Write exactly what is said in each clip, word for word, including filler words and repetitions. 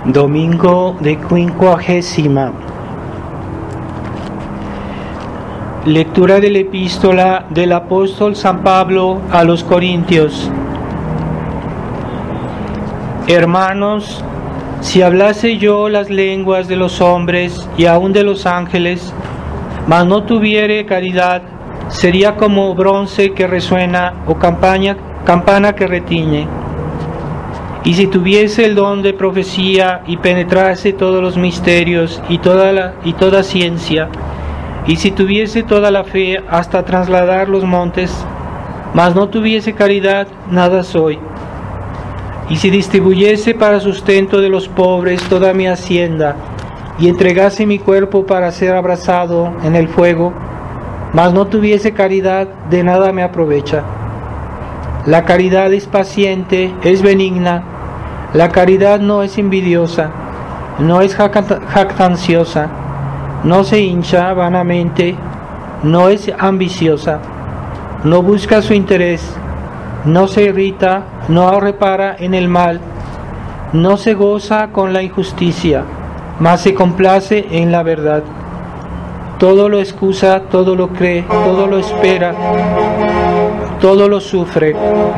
Domingo de Quincuagésima. Lectura de la epístola del apóstol San Pablo a los Corintios. Hermanos, si hablase yo las lenguas de los hombres y aun de los ángeles, mas no tuviere caridad, sería como bronce que resuena o campaña, campana que retiñe. Y si tuviese el don de profecía y penetrase todos los misterios y toda, la, y toda ciencia, y si tuviese toda la fe hasta trasladar los montes, mas no tuviese caridad, nada soy. Y si distribuyese para sustento de los pobres toda mi hacienda, y entregase mi cuerpo para ser abrasado en el fuego, mas no tuviese caridad, de nada me aprovecha. La caridad es paciente, es benigna. La caridad no es envidiosa, no es jactanciosa, no se hincha vanamente, no es ambiciosa, no busca su interés, no se irrita, no repara en el mal, no se goza con la injusticia, mas se complace en la verdad. Todo lo excusa, todo lo cree, todo lo espera, todo lo sufre.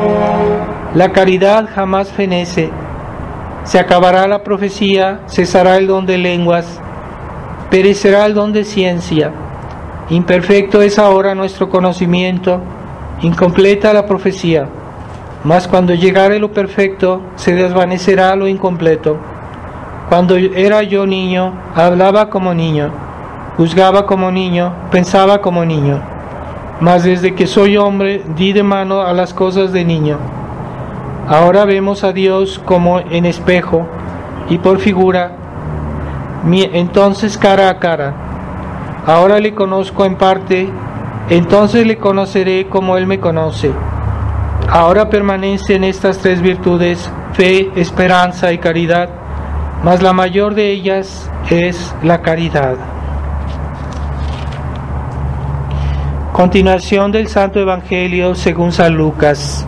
La caridad jamás fenece. Se acabará la profecía, cesará el don de lenguas, perecerá el don de ciencia. Imperfecto es ahora nuestro conocimiento, incompleta la profecía. Mas cuando llegare lo perfecto, se desvanecerá lo incompleto. Cuando era yo niño, hablaba como niño, juzgaba como niño, pensaba como niño. Mas desde que soy hombre, di de mano a las cosas de niño. Ahora vemos a Dios como en espejo y por figura, entonces cara a cara. Ahora le conozco en parte, entonces le conoceré como Él me conoce. Ahora permanecen estas tres virtudes: fe, esperanza y caridad, mas la mayor de ellas es la caridad. Continuación del Santo Evangelio según San Lucas.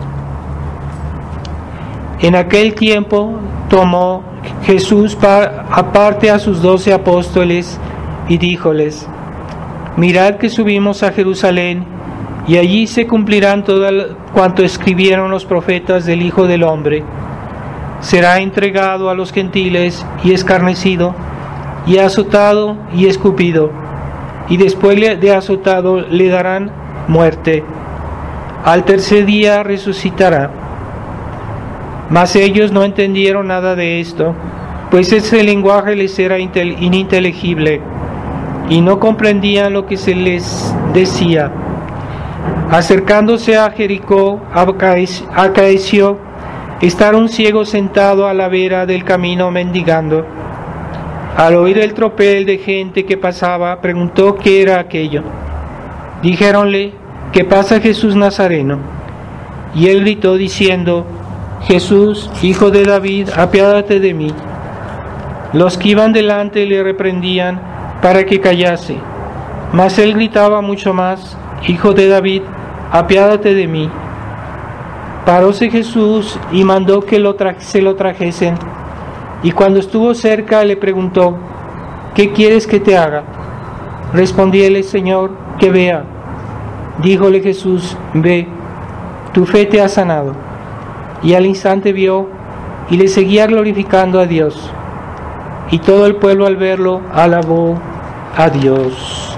En aquel tiempo tomó Jesús aparte a sus doce apóstoles y díjoles: mirad que subimos a Jerusalén, y allí se cumplirán todo cuanto escribieron los profetas del Hijo del Hombre. Será entregado a los gentiles y escarnecido, y azotado y escupido, y después de azotado le darán muerte. Al tercer día resucitará. Mas ellos no entendieron nada de esto, pues ese lenguaje les era ininteligible, y no comprendían lo que se les decía. Acercándose a Jericó, acaeció estar un ciego sentado a la vera del camino mendigando. Al oír el tropel de gente que pasaba, preguntó qué era aquello. Dijéronle: que pasa Jesús Nazareno. Y él gritó diciendo: Jesús, Hijo de David, apiádate de mí. Los que iban delante le reprendían para que callase, mas él gritaba mucho más: Hijo de David, apiádate de mí. Paróse Jesús y mandó que lo tra- se lo trajesen, y cuando estuvo cerca le preguntó: ¿qué quieres que te haga? Respondíele: Señor, que vea. Díjole Jesús: ve, tu fe te ha sanado. Y al instante vio, y le seguía glorificando a Dios. Y todo el pueblo al verlo alabó a Dios.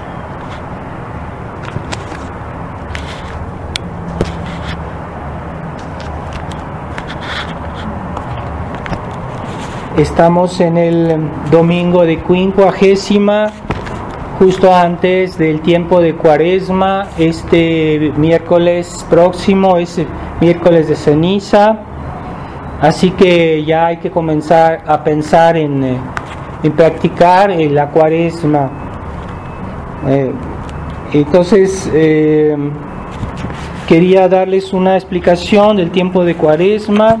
Estamos en el domingo de Quincuagésima, justo antes del tiempo de Cuaresma. Este miércoles próximo es miércoles de ceniza, así que ya hay que comenzar a pensar en, en practicar eh, la Cuaresma. Eh, entonces, eh, quería darles una explicación del tiempo de Cuaresma.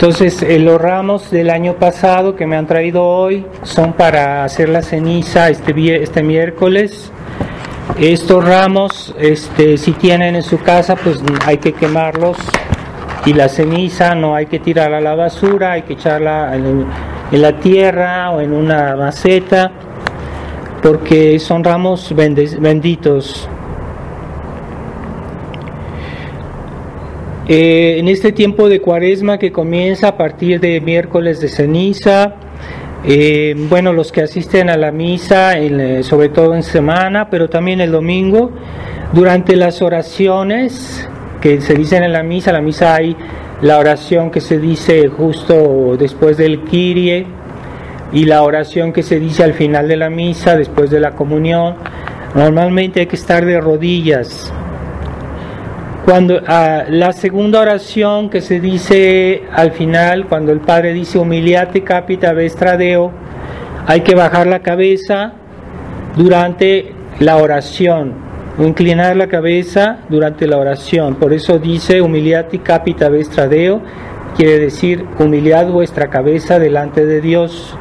Entonces eh, los ramos del año pasado que me han traído hoy son para hacer la ceniza este, este miércoles. Estos ramos, este, si tienen en su casa, pues hay que quemarlos, y la ceniza no hay que tirarla a la basura, hay que echarla en, en la tierra o en una maceta, porque son ramos benditos. Eh, en este tiempo de Cuaresma que comienza a partir de miércoles de ceniza, eh, bueno, los que asisten a la misa, en, sobre todo en semana, pero también el domingo, durante las oraciones que se dicen en la misa, la misa hay la oración que se dice justo después del Kyrie y la oración que se dice al final de la misa, después de la comunión. Normalmente hay que estar de rodillas. Cuando uh, la segunda oración que se dice al final, cuando el Padre dice humiliate capita vestra Deo, hay que bajar la cabeza durante la oración, o inclinar la cabeza durante la oración. Por eso dice humiliate capita vestra Deo, quiere decir humillad vuestra cabeza delante de Dios.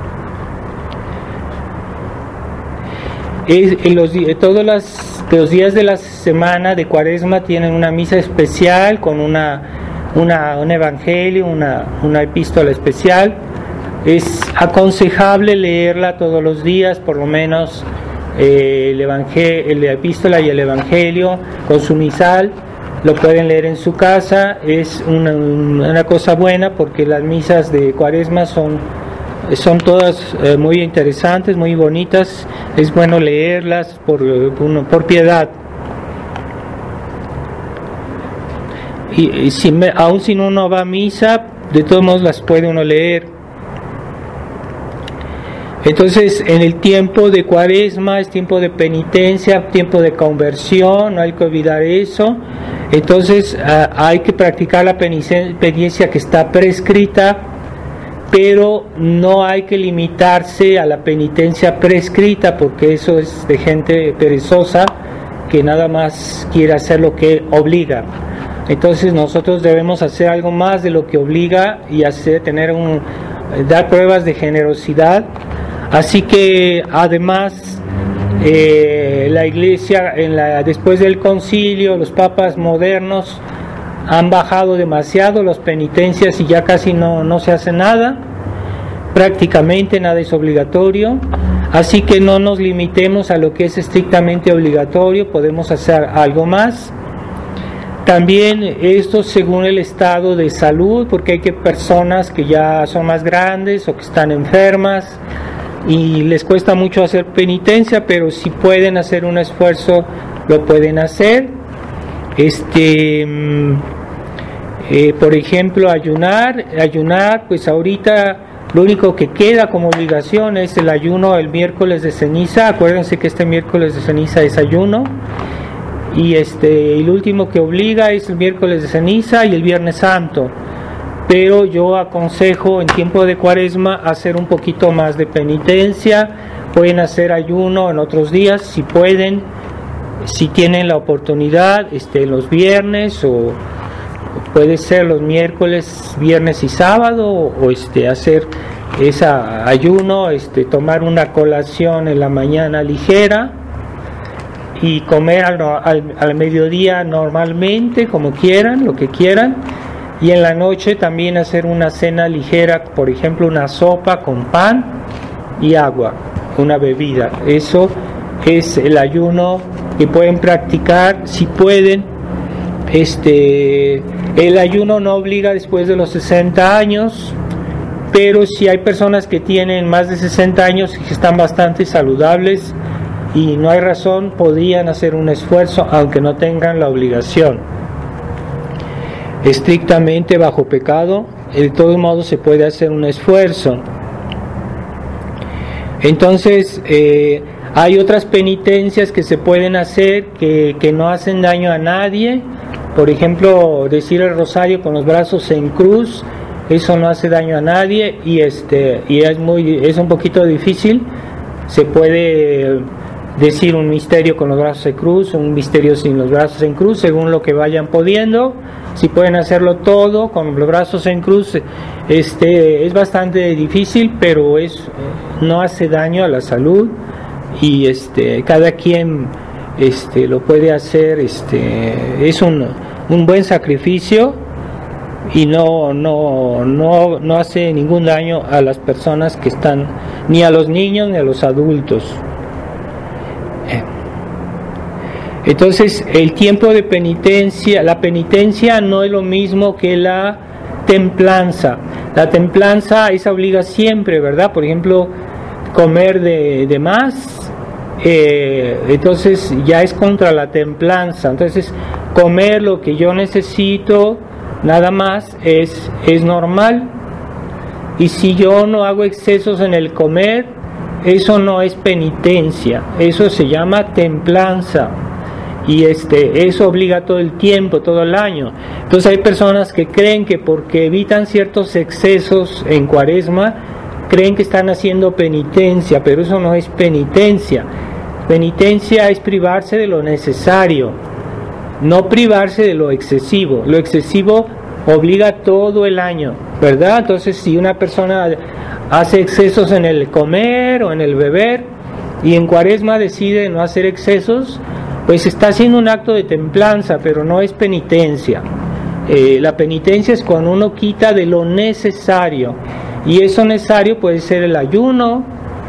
En los, todos las, los días de la semana de Cuaresma tienen una misa especial con una, una, un evangelio, una, una epístola especial. Es aconsejable leerla todos los días, por lo menos eh, el evangelio, la epístola y el evangelio con su misal. Lo pueden leer en su casa. Es una, una cosa buena porque las misas de Cuaresma son Son todas eh, muy interesantes, muy bonitas. Es bueno leerlas por, por, por piedad. Y, y si me, aún si uno va a misa, de todos modos las puede uno leer. Entonces, en el tiempo de Cuaresma es tiempo de penitencia, tiempo de conversión, no hay que olvidar eso. Entonces, uh, hay que practicar la penitencia que está prescrita, pero no hay que limitarse a la penitencia prescrita, porque eso es de gente perezosa que nada más quiere hacer lo que obliga. Entonces nosotros debemos hacer algo más de lo que obliga y hacer, tener un, dar pruebas de generosidad. Así que además eh, la Iglesia en la, después del concilio, los papas modernos han bajado demasiado las penitencias y ya casi no, no se hace nada, prácticamente nada es obligatorio, así que no nos limitemos a lo que es estrictamente obligatorio, podemos hacer algo más. También esto según el estado de salud, porque hay que personas que ya son más grandes o que están enfermas y les cuesta mucho hacer penitencia, pero si pueden hacer un esfuerzo lo pueden hacer. Este Eh, por ejemplo, ayunar, ayunar, pues ahorita lo único que queda como obligación es el ayuno el miércoles de ceniza. Acuérdense que este miércoles de ceniza es ayuno, y este el último que obliga es el miércoles de ceniza y el viernes santo. Pero yo aconsejo en tiempo de Cuaresma hacer un poquito más de penitencia. Pueden hacer ayuno en otros días si pueden, si tienen la oportunidad, este los viernes, o puede ser los miércoles, viernes y sábado, o, o este hacer ese ayuno, este tomar una colación en la mañana ligera y comer al, al, al mediodía normalmente, como quieran, lo que quieran, y en la noche también hacer una cena ligera, por ejemplo una sopa con pan y agua, una bebida. Eso es el ayuno que pueden practicar si pueden. Este, el ayuno no obliga después de los sesenta años, pero si hay personas que tienen más de sesenta años y que están bastante saludables y no hay razón, podrían hacer un esfuerzo aunque no tengan la obligación. Estrictamente bajo pecado, de todos modos se puede hacer un esfuerzo. Entonces, eh, hay otras penitencias que se pueden hacer que, que no hacen daño a nadie. Por ejemplo, decir el rosario con los brazos en cruz, eso no hace daño a nadie, y este y es muy es un poquito difícil. Se puede decir un misterio con los brazos en cruz, un misterio sin los brazos en cruz, según lo que vayan pudiendo. Si pueden hacerlo todo con los brazos en cruz, Este es bastante difícil, pero es no hace daño a la salud y este cada quien este lo puede hacer. Este es un, un buen sacrificio y no no no no hace ningún daño a las personas que están, ni a los niños ni a los adultos. Entonces, el tiempo de penitencia, la penitencia no es lo mismo que la templanza. La templanza, esa obliga siempre, ¿verdad? Por ejemplo, comer de, de más, eh, entonces ya es contra la templanza. Entonces, comer lo que yo necesito, nada más, es, es normal. Y si yo no hago excesos en el comer, eso no es penitencia, eso se llama templanza. Y este eso obliga todo el tiempo, todo el año. Entonces hay personas que creen que porque evitan ciertos excesos en Cuaresma, creen que están haciendo penitencia, pero eso no es penitencia. Penitencia es privarse de lo necesario, no privarse de lo excesivo. Lo excesivo obliga todo el año, ¿verdad? Entonces, si una persona hace excesos en el comer o en el beber y en Cuaresma decide no hacer excesos, pues está haciendo un acto de templanza, pero no es penitencia. Eh, la penitencia es cuando uno quita de lo necesario, y eso necesario puede ser el ayuno,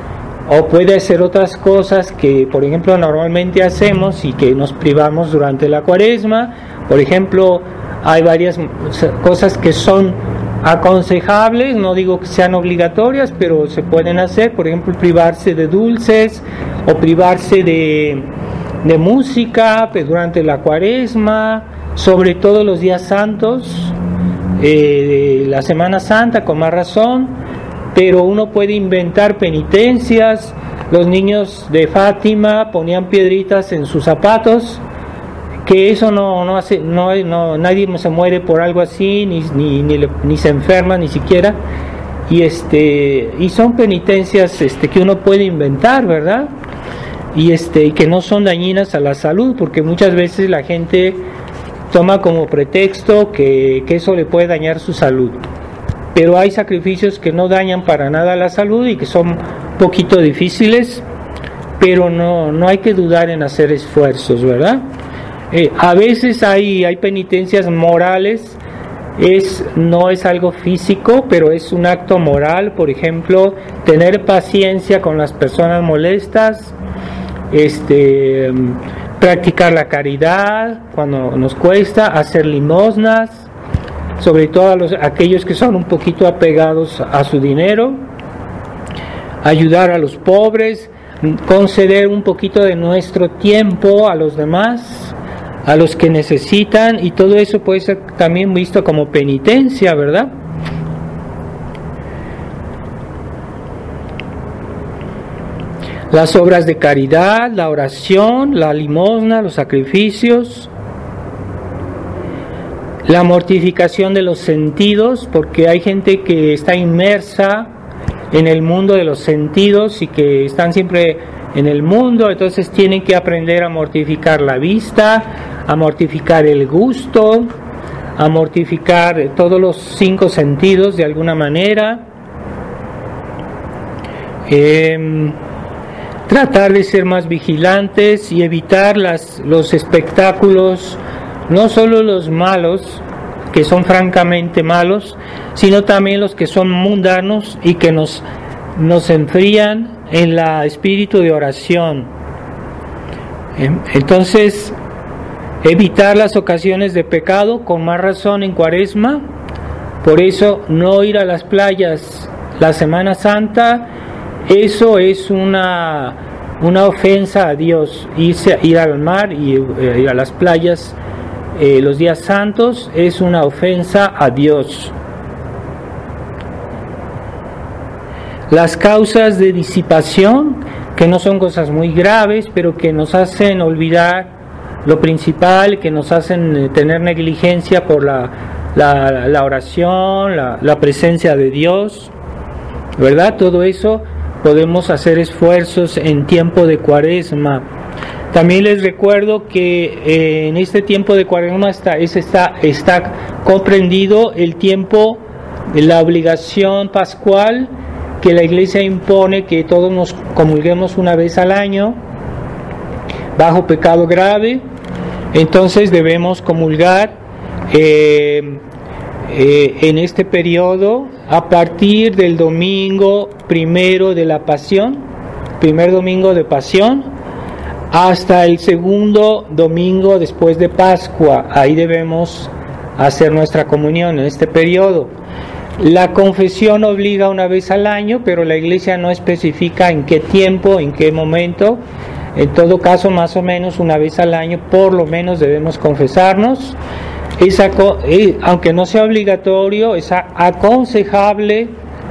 o puede ser otras cosas que, por ejemplo, normalmente hacemos y que nos privamos durante la Cuaresma. Por ejemplo, hay varias cosas que son aconsejables, no digo que sean obligatorias, pero se pueden hacer. Por ejemplo, privarse de dulces o privarse de de música durante la Cuaresma, sobre todo los días santos, eh, de la Semana Santa con más razón, pero uno puede inventar penitencias. Los niños de Fátima ponían piedritas en sus zapatos, que eso no, no hace, no, no, nadie se muere por algo así, ni, ni, ni, ni se enferma ni siquiera, y este y son penitencias este, que uno puede inventar, ¿verdad? Y este y que no son dañinas a la salud, porque muchas veces la gente toma como pretexto que, que eso le puede dañar su salud, pero hay sacrificios que no dañan para nada la salud y que son un poquito difíciles, pero no, no hay que dudar en hacer esfuerzos, ¿verdad? Eh, a veces hay, hay penitencias morales, es, no es algo físico, pero es un acto moral. Por ejemplo, tener paciencia con las personas molestas, este, practicar la caridad cuando nos cuesta, hacer limosnas, sobre todo a los, aquellos que son un poquito apegados a su dinero, ayudar a los pobres, conceder un poquito de nuestro tiempo a los demás, a los que necesitan, y todo eso puede ser también visto como penitencia, ¿verdad? Las obras de caridad, la oración, la limosna, los sacrificios, la mortificación de los sentidos, porque hay gente que está inmersa en el mundo de los sentidos y que están siempre en el mundo, entonces tienen que aprender a mortificar la vista, a mortificar el gusto, a mortificar todos los cinco sentidos de alguna manera. Eh, tratar de ser más vigilantes y evitar las, los espectáculos, no solo los malos, que son francamente malos, sino también los que son mundanos y que nos, nos enfrían en el espíritu de oración. Entonces, evitar las ocasiones de pecado, con más razón en Cuaresma. Por eso, no ir a las playas la Semana Santa, eso es una, una ofensa a Dios. Irse, ir al mar y eh, ir a las playas eh, los días santos es una ofensa a Dios. Las causas de disipación, que no son cosas muy graves, pero que nos hacen olvidar lo principal, que nos hacen tener negligencia por la, la, la oración, la, la presencia de Dios, ¿verdad? Todo eso podemos hacer esfuerzos en tiempo de Cuaresma. También les recuerdo que eh, en este tiempo de Cuaresma está, es, está, está comprendido el tiempo la obligación pascual que la Iglesia impone, que todos nos comulguemos una vez al año bajo pecado grave. Entonces debemos comulgar eh, eh, en este periodo a partir del domingo primero de la Pasión, primer domingo de Pasión, hasta el segundo domingo después de Pascua. Ahí debemos hacer nuestra comunión en este periodo. La confesión obliga una vez al año, pero la Iglesia no especifica en qué tiempo, en qué momento. En todo caso, más o menos una vez al año, por lo menos debemos confesarnos. Es aco- eh, aunque no sea obligatorio, es a- aconsejable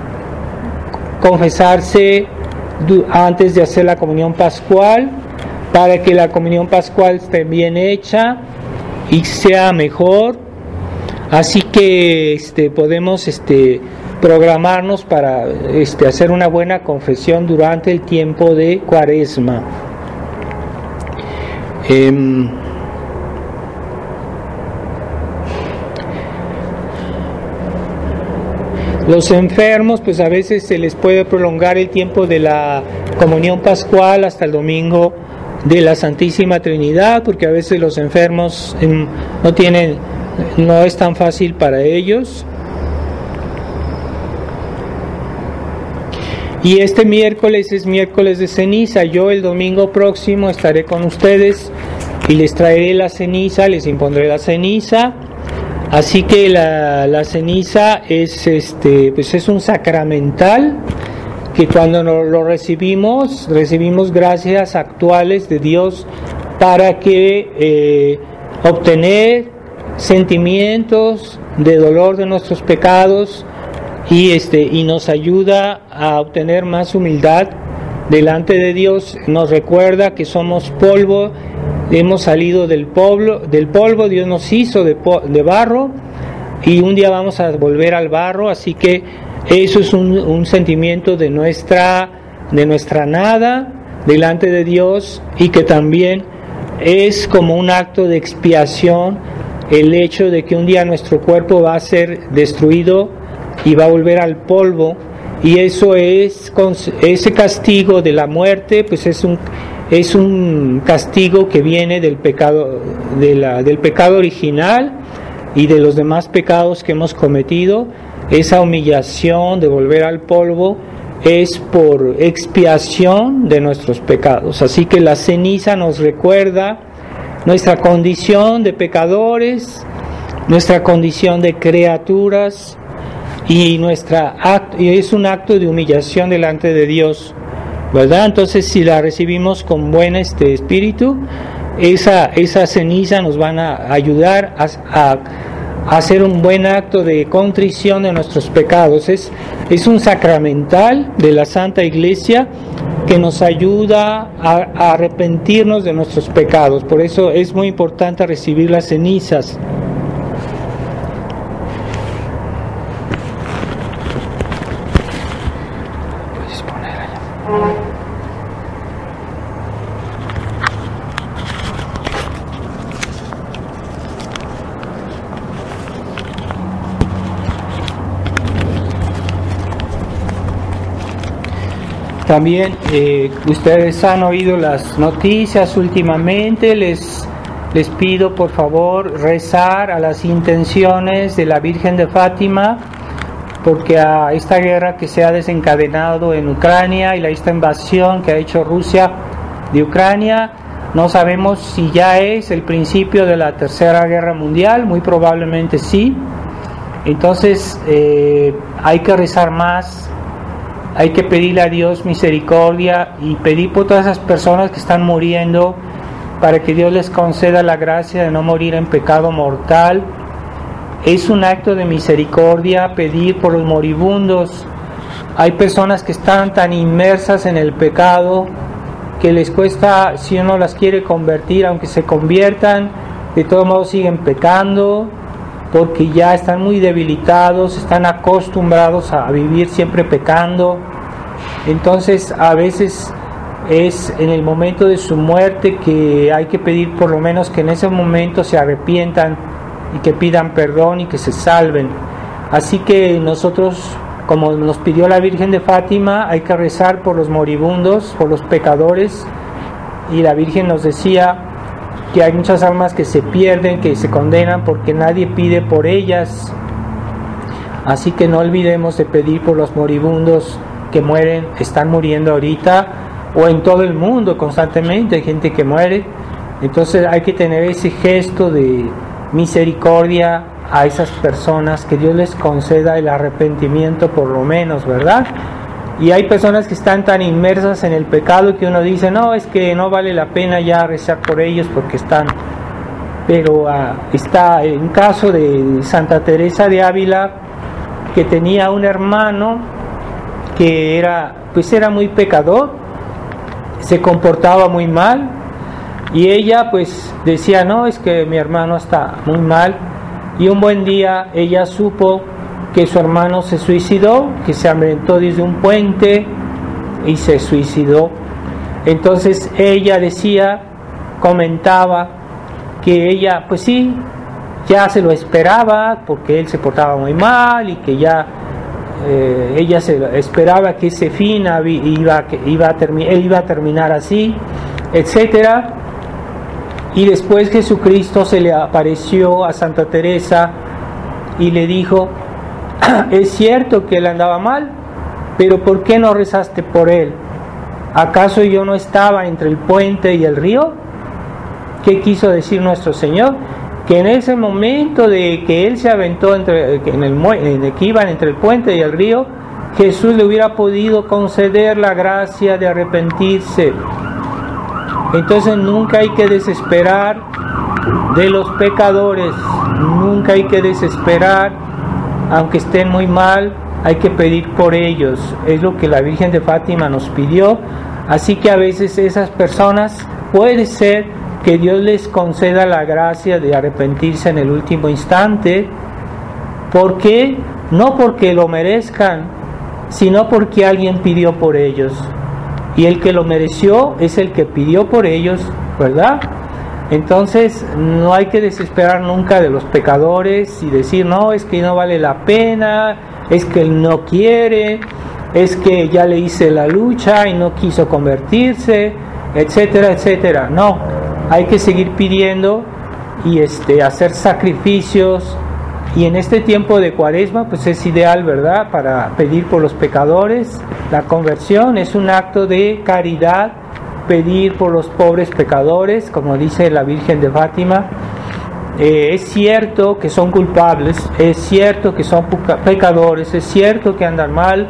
confesarse du- antes de hacer la comunión pascual, para que la comunión pascual esté bien hecha y sea mejor. Así que este, podemos este, programarnos para este, hacer una buena confesión durante el tiempo de Cuaresma. Eh, los enfermos, pues a veces se les puede prolongar el tiempo de la comunión pascual hasta el domingo de la Santísima Trinidad, porque a veces los enfermos eh, no tienen, no es tan fácil para ellos. Y este miércoles es miércoles de ceniza. Yo el domingo próximo estaré con ustedes y les traeré la ceniza, les impondré la ceniza. Así que la, la ceniza es este, pues es un sacramental que cuando nos lo recibimos, recibimos gracias actuales de Dios para que eh, obtener sentimientos de dolor de nuestros pecados y este y nos ayuda a obtener más humildad delante de Dios. Nos recuerda que somos polvo, hemos salido del polvo, del polvo, Dios nos hizo de, de barro y un día vamos a volver al barro, así que eso es un, un sentimiento de nuestra, de nuestra nada delante de Dios, y que también es como un acto de expiación el hecho de que un día nuestro cuerpo va a ser destruido y va a volver al polvo, y eso es, ese castigo de la muerte, pues es un, es un castigo que viene del pecado, de la, del pecado original y de los demás pecados que hemos cometido. Esa humillación de volver al polvo es por expiación de nuestros pecados. Así que la ceniza nos recuerda nuestra condición de pecadores, nuestra condición de criaturas, y nuestra act- y es un acto de humillación delante de Dios, ¿verdad? Entonces, si la recibimos con buen este espíritu, esa, esa ceniza nos van a ayudar a, a hacer un buen acto de contrición de nuestros pecados. Es, es un sacramental de la Santa Iglesia que nos ayuda a, a arrepentirnos de nuestros pecados. Por eso es muy importante recibir las cenizas. Puedes poner allá. También eh, ustedes han oído las noticias últimamente. Les, les pido por favor rezar a las intenciones de la Virgen de Fátima, porque a esta guerra que se ha desencadenado en Ucrania y la esta invasión que ha hecho Rusia de Ucrania, no sabemos si ya es el principio de la Tercera Guerra Mundial. Muy probablemente sí. Entonces eh, hay que rezar más. Hay que pedirle a Dios misericordia y pedir por todas esas personas que están muriendo, para que Dios les conceda la gracia de no morir en pecado mortal. Es un acto de misericordia pedir por los moribundos. Hay personas que están tan inmersas en el pecado que les cuesta, si uno las quiere convertir, aunque se conviertan, de todos modos siguen pecando, porque ya están muy debilitados, están acostumbrados a vivir siempre pecando. Entonces a veces es en el momento de su muerte que hay que pedir por lo menos que en ese momento se arrepientan y que pidan perdón y que se salven. Así que nosotros, como nos pidió la Virgen de Fátima, hay que rezar por los moribundos, por los pecadores, y la Virgen nos decía que hay muchas almas que se pierden, que se condenan porque nadie pide por ellas. Así que no olvidemos de pedir por los moribundos que mueren, están muriendo ahorita, o en todo el mundo constantemente hay gente que muere. Entonces hay que tener ese gesto de misericordia a esas personas, que Dios les conceda el arrepentimiento por lo menos, ¿verdad? Y hay personas que están tan inmersas en el pecado que uno dice, no, es que no vale la pena ya rezar por ellos porque están... Pero uh, está un caso de Santa Teresa de Ávila, que tenía un hermano que era, pues era muy pecador, se comportaba muy mal, y ella pues decía, no, es que mi hermano está muy mal. Y un buen día ella supo que su hermano se suicidó, que se aventó desde un puente y se suicidó. Entonces ella decía, comentaba que ella, pues sí, ya se lo esperaba porque él se portaba muy mal, y que ya eh, ella se esperaba que ese fin iba, que iba a termi- él iba a terminar así, etcétera. Y después Jesucristo se le apareció a Santa Teresa y le dijo, es cierto que él andaba mal, pero ¿por qué no rezaste por él? ¿Acaso yo no estaba entre el puente y el río? ¿Qué quiso decir nuestro Señor? Que en ese momento de que él se aventó entre, en el, en el que iban entre el puente y el río, Jesús le hubiera podido conceder la gracia de arrepentirse. Entonces nunca hay que desesperar de los pecadores, nunca hay que desesperar, aunque estén muy mal, hay que pedir por ellos. Es lo que la Virgen de Fátima nos pidió. Así que a veces esas personas, puede ser que Dios les conceda la gracia de arrepentirse en el último instante. ¿Por qué? No porque lo merezcan, sino porque alguien pidió por ellos. Y el que lo mereció es el que pidió por ellos, ¿verdad? Entonces no hay que desesperar nunca de los pecadores y decir, no, es que no vale la pena, es que él no quiere, es que ya le hice la lucha y no quiso convertirse, etcétera, etcétera. No, hay que seguir pidiendo y este, hacer sacrificios. Y en este tiempo de Cuaresma, pues es ideal, ¿verdad?, para pedir por los pecadores. La conversión es un acto de caridad, pedir por los pobres pecadores, como dice la Virgen de Fátima. Eh, es cierto que son culpables, es cierto que son pecadores, es cierto que andan mal,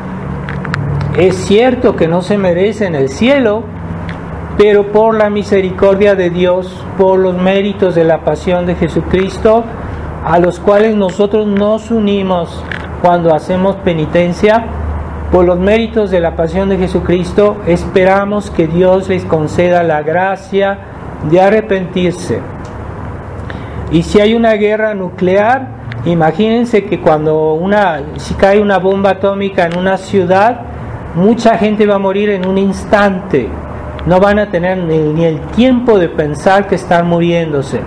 es cierto que no se merecen el cielo, pero por la misericordia de Dios, por los méritos de la pasión de Jesucristo, a los cuales nosotros nos unimos cuando hacemos penitencia, por los méritos de la pasión de Jesucristo, esperamos que Dios les conceda la gracia de arrepentirse. Y si hay una guerra nuclear, imagínense que cuando una, si cae una bomba atómica en una ciudad, mucha gente va a morir en un instante. No van a tener ni, ni el tiempo de pensar que están muriéndose.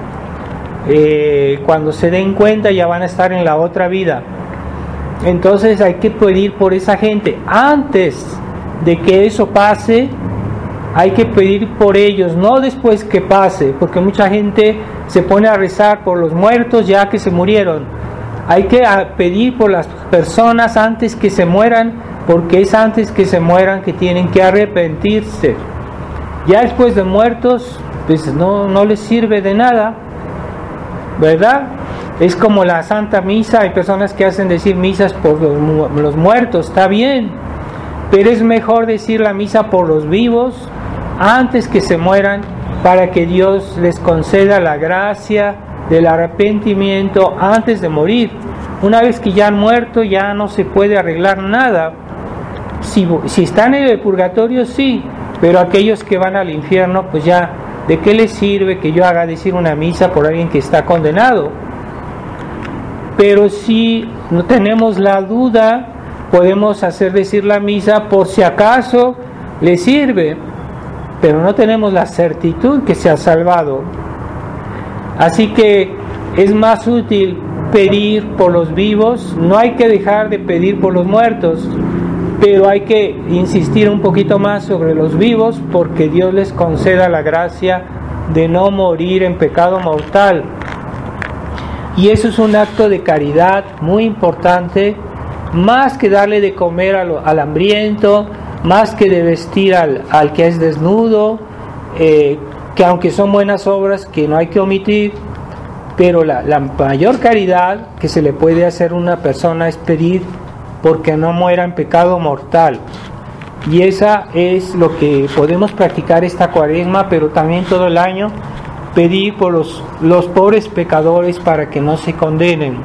Eh, cuando se den cuenta ya van a estar en la otra vida. Entonces hay que pedir por esa gente. Antes de que eso pase, hay que pedir por ellos, no después que pase, porque mucha gente se pone a rezar por los muertos ya que se murieron. Hay que pedir por las personas antes que se mueran, porque es antes que se mueran que tienen que arrepentirse. Ya después de muertos, pues no, no les sirve de nada, ¿verdad? Es como la Santa Misa. Hay personas que hacen decir misas por los, los muertos, está bien, pero es mejor decir la misa por los vivos antes que se mueran, para que Dios les conceda la gracia del arrepentimiento antes de morir. Una vez que ya han muerto, ya no se puede arreglar nada. Si, si están en el purgatorio, sí, pero aquellos que van al infierno, pues ya, ¿de qué les sirve que yo haga decir una misa por alguien que está condenado? Pero si no tenemos la duda, podemos hacer decir la misa por si acaso le sirve, pero no tenemos la certitud que se ha salvado. Así que es más útil pedir por los vivos, no hay que dejar de pedir por los muertos, pero hay que insistir un poquito más sobre los vivos, porque Dios les conceda la gracia de no morir en pecado mortal. Y eso es un acto de caridad muy importante, más que darle de comer al, al hambriento, más que de vestir al, al que es desnudo, eh, que aunque son buenas obras que no hay que omitir, pero la, la mayor caridad que se le puede hacer a una persona es pedir porque no muera en pecado mortal. Y esa es lo que podemos practicar esta Cuaresma, pero también todo el año, pedir por los, los pobres pecadores para que no se condenen.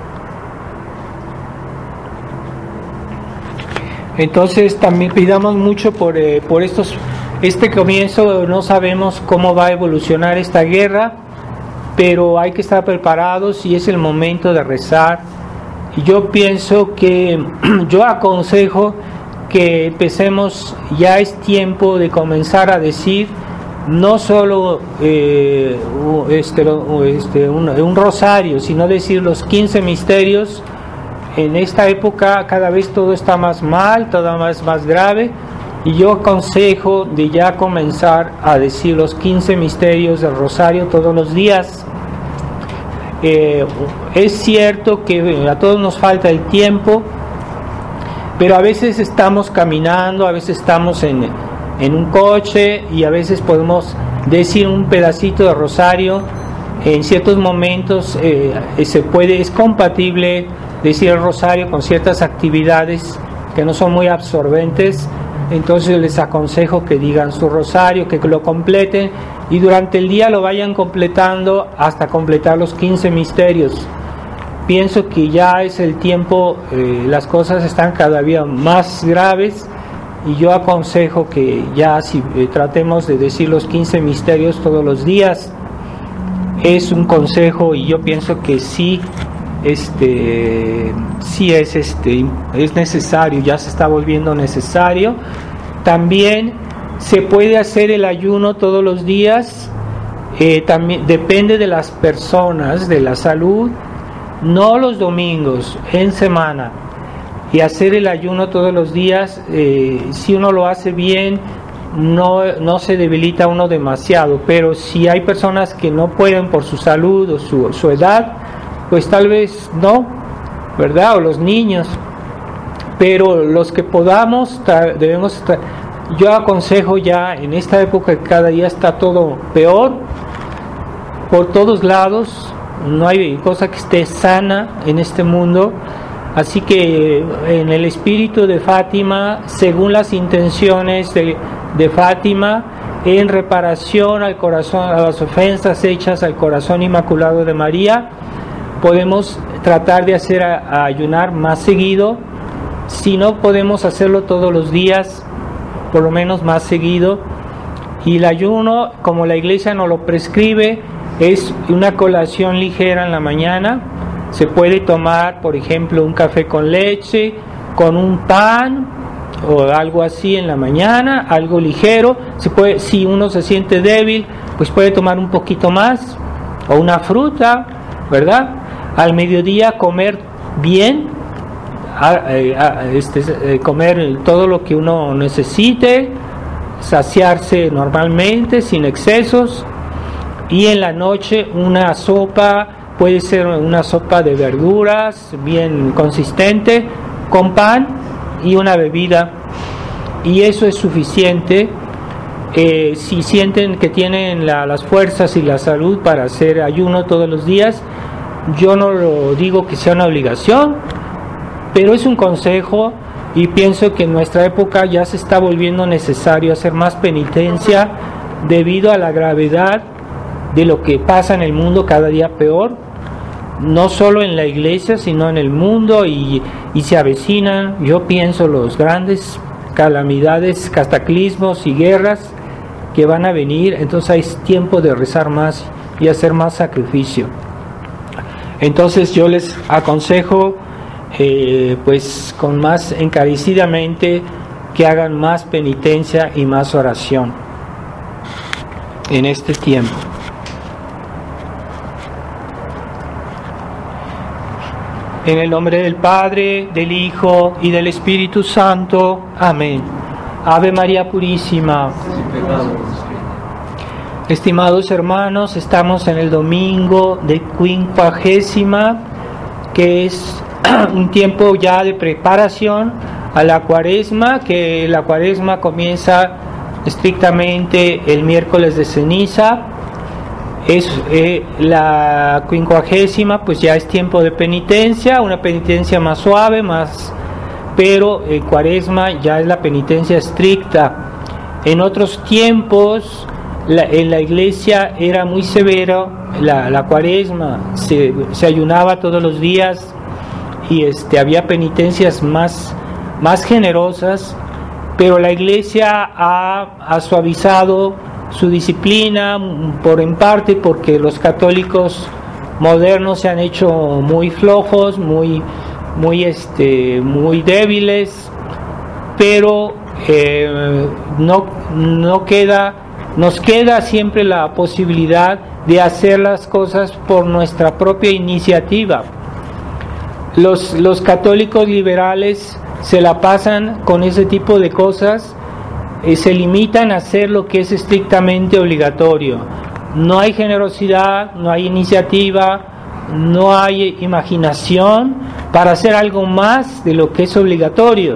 Entonces también pidamos mucho por, eh, por estos, este comienzo. No sabemos cómo va a evolucionar esta guerra, pero hay que estar preparados y es el momento de rezar. Y yo pienso que, yo aconsejo que empecemos, ya es tiempo de comenzar a decir no solo eh, este, este, un, un rosario, sino decir los quince misterios. En esta época cada vez todo está más mal, todo más, más grave, y yo aconsejo de ya comenzar a decir los quince misterios del rosario todos los días. Eh, es cierto que a todos nos falta el tiempo, pero a veces estamos caminando, a veces estamos en, en un coche y a veces podemos decir un pedacito de rosario. En ciertos momentos eh, se puede, es compatible decir el rosario con ciertas actividades que no son muy absorbentes. Entonces les aconsejo que digan su rosario, que lo completen y durante el día lo vayan completando hasta completar los quince misterios. Pienso que ya es el tiempo, eh, las cosas están cada día más graves y yo aconsejo que ya si eh, tratemos de decir los quince misterios todos los días. Es un consejo y yo pienso que sí, este, sí es, este, es necesario, ya se está volviendo necesario. También se puede hacer el ayuno todos los días, eh, también depende de las personas, de la salud, no los domingos, en semana. Y hacer el ayuno todos los días, eh, si uno lo hace bien, no, no se debilita uno demasiado, pero si hay personas que no pueden por su salud o su, su edad, pues tal vez no, ¿verdad? O los niños, pero los que podamos debemos estar. Yo aconsejo ya en esta época que cada día está todo peor por todos lados, no hay cosa que esté sana en este mundo, así que en el espíritu de Fátima, según las intenciones de, de Fátima, en reparación al corazón, a las ofensas hechas al corazón inmaculado de María, podemos tratar de hacer a, a ayunar más seguido. Si no podemos hacerlo todos los días, por lo menos más seguido. Y el ayuno, como la Iglesia nos lo prescribe, es una colación ligera en la mañana. Se puede tomar, por ejemplo, un café con leche, con un pan o algo así en la mañana, algo ligero. Se puede, si uno se siente débil, pues puede tomar un poquito más, o una fruta, ¿verdad? Al mediodía comer bien, a, a, este, comer todo lo que uno necesite, saciarse normalmente, sin excesos, y en la noche una sopa, puede ser una sopa de verduras bien consistente, con pan y una bebida, y eso es suficiente. Eh, si sienten que tienen la, las fuerzas y la salud para hacer ayuno todos los días, yo no lo digo que sea una obligación, pero es un consejo, y pienso que en nuestra época ya se está volviendo necesario hacer más penitencia debido a la gravedad de lo que pasa en el mundo, cada día peor, no solo en la iglesia sino en el mundo, y, y se avecinan, yo pienso, los grandes calamidades, cataclismos y guerras que van a venir. Entonces hay tiempo de rezar más y hacer más sacrificio. Entonces yo les aconsejo eh, pues con más encarecidamente que hagan más penitencia y más oración en este tiempo. En el nombre del Padre, del Hijo y del Espíritu Santo. Amén. Ave María Purísima. Estimados hermanos, estamos en el domingo de quincuagésima, que es un tiempo ya de preparación a la Cuaresma, que la Cuaresma comienza estrictamente el miércoles de ceniza. Es eh, la quincuagésima, pues ya es tiempo de penitencia, una penitencia más suave, más, pero el Cuaresma ya es la penitencia estricta. En otros tiempos la, en la iglesia era muy severo la, la Cuaresma, se, se ayunaba todos los días y este, había penitencias más, más generosas, pero la iglesia ha, ha suavizado su disciplina, por en parte porque los católicos modernos se han hecho muy flojos, muy, muy, este, muy débiles, pero eh, no, no queda, nos queda siempre la posibilidad de hacer las cosas por nuestra propia iniciativa. Los, los católicos liberales se la pasan con ese tipo de cosas. Eh, se limitan a hacer lo que es estrictamente obligatorio. No hay generosidad, no hay iniciativa, no hay imaginación para hacer algo más de lo que es obligatorio.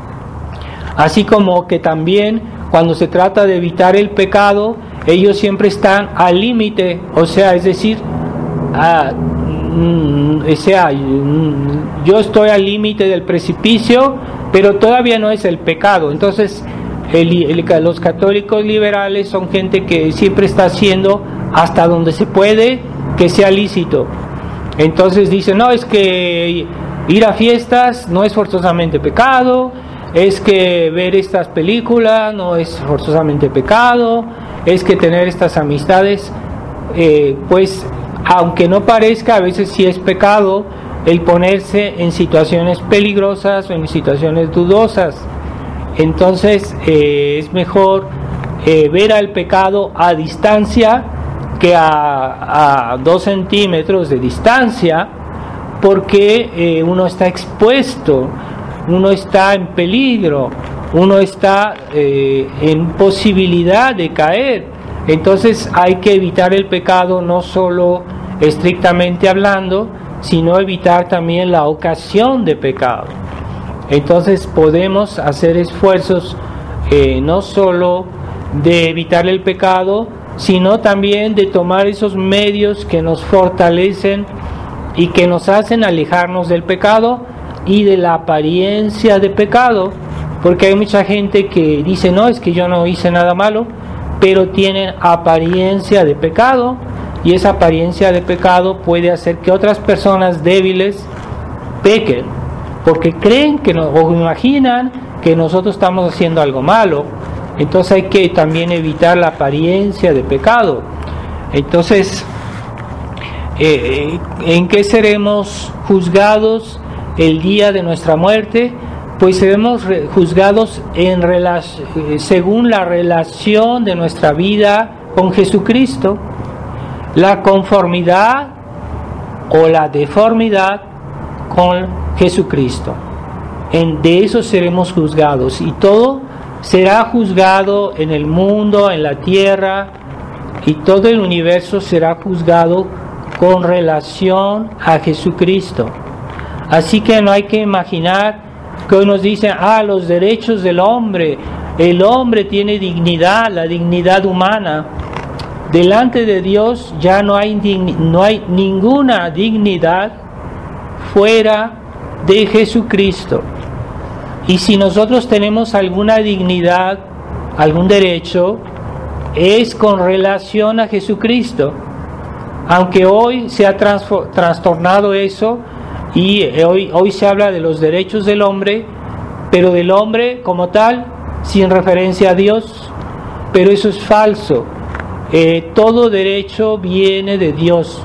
Así como que también cuando se trata de evitar el pecado, ellos siempre están al límite, o sea, es decir, a, mm, o sea, mm, yo estoy al límite del precipicio, pero todavía no es el pecado. Entonces El, el, los católicos liberales son gente que siempre está haciendo hasta donde se puede que sea lícito. Entonces dicen, no, es que ir a fiestas no es forzosamente pecado, es que ver estas películas no es forzosamente pecado, es que tener estas amistades, eh, pues aunque no parezca, a veces sí es pecado el ponerse en situaciones peligrosas o en situaciones dudosas. Entonces eh, es mejor eh, ver al pecado a distancia que a, a dos centímetros de distancia, porque eh, uno está expuesto, uno está en peligro, uno está eh, en posibilidad de caer. Entonces hay que evitar el pecado, no solo estrictamente hablando, sino evitar también la ocasión de pecado. Entonces podemos hacer esfuerzos eh, no solo de evitar el pecado, sino también de tomar esos medios que nos fortalecen y que nos hacen alejarnos del pecado y de la apariencia de pecado, porque hay mucha gente que dice, no, es que yo no hice nada malo, pero tienen apariencia de pecado, y esa apariencia de pecado puede hacer que otras personas débiles pequen, porque creen que no, o imaginan que nosotros estamos haciendo algo malo. Entonces hay que también evitar la apariencia de pecado. Entonces, eh, ¿en qué seremos juzgados el día de nuestra muerte? Pues seremos juzgados en relac- según la relación de nuestra vida con Jesucristo, la conformidad o la deformidad con Jesucristo. En, de eso seremos juzgados, y todo será juzgado en el mundo, en la tierra, y todo el universo será juzgado con relación a Jesucristo. Así que no hay que imaginar que hoy nos dicen, ah, los derechos del hombre, el hombre tiene dignidad, la dignidad humana. Delante de Dios ya no hay, no hay ninguna dignidad fuera de Jesucristo. Y si nosotros tenemos alguna dignidad, algún derecho, es con relación a Jesucristo. Aunque hoy se ha trastornado eso, y hoy, hoy se habla de los derechos del hombre, pero del hombre como tal, sin referencia a Dios. Pero eso es falso. Eh, todo derecho viene de Dios.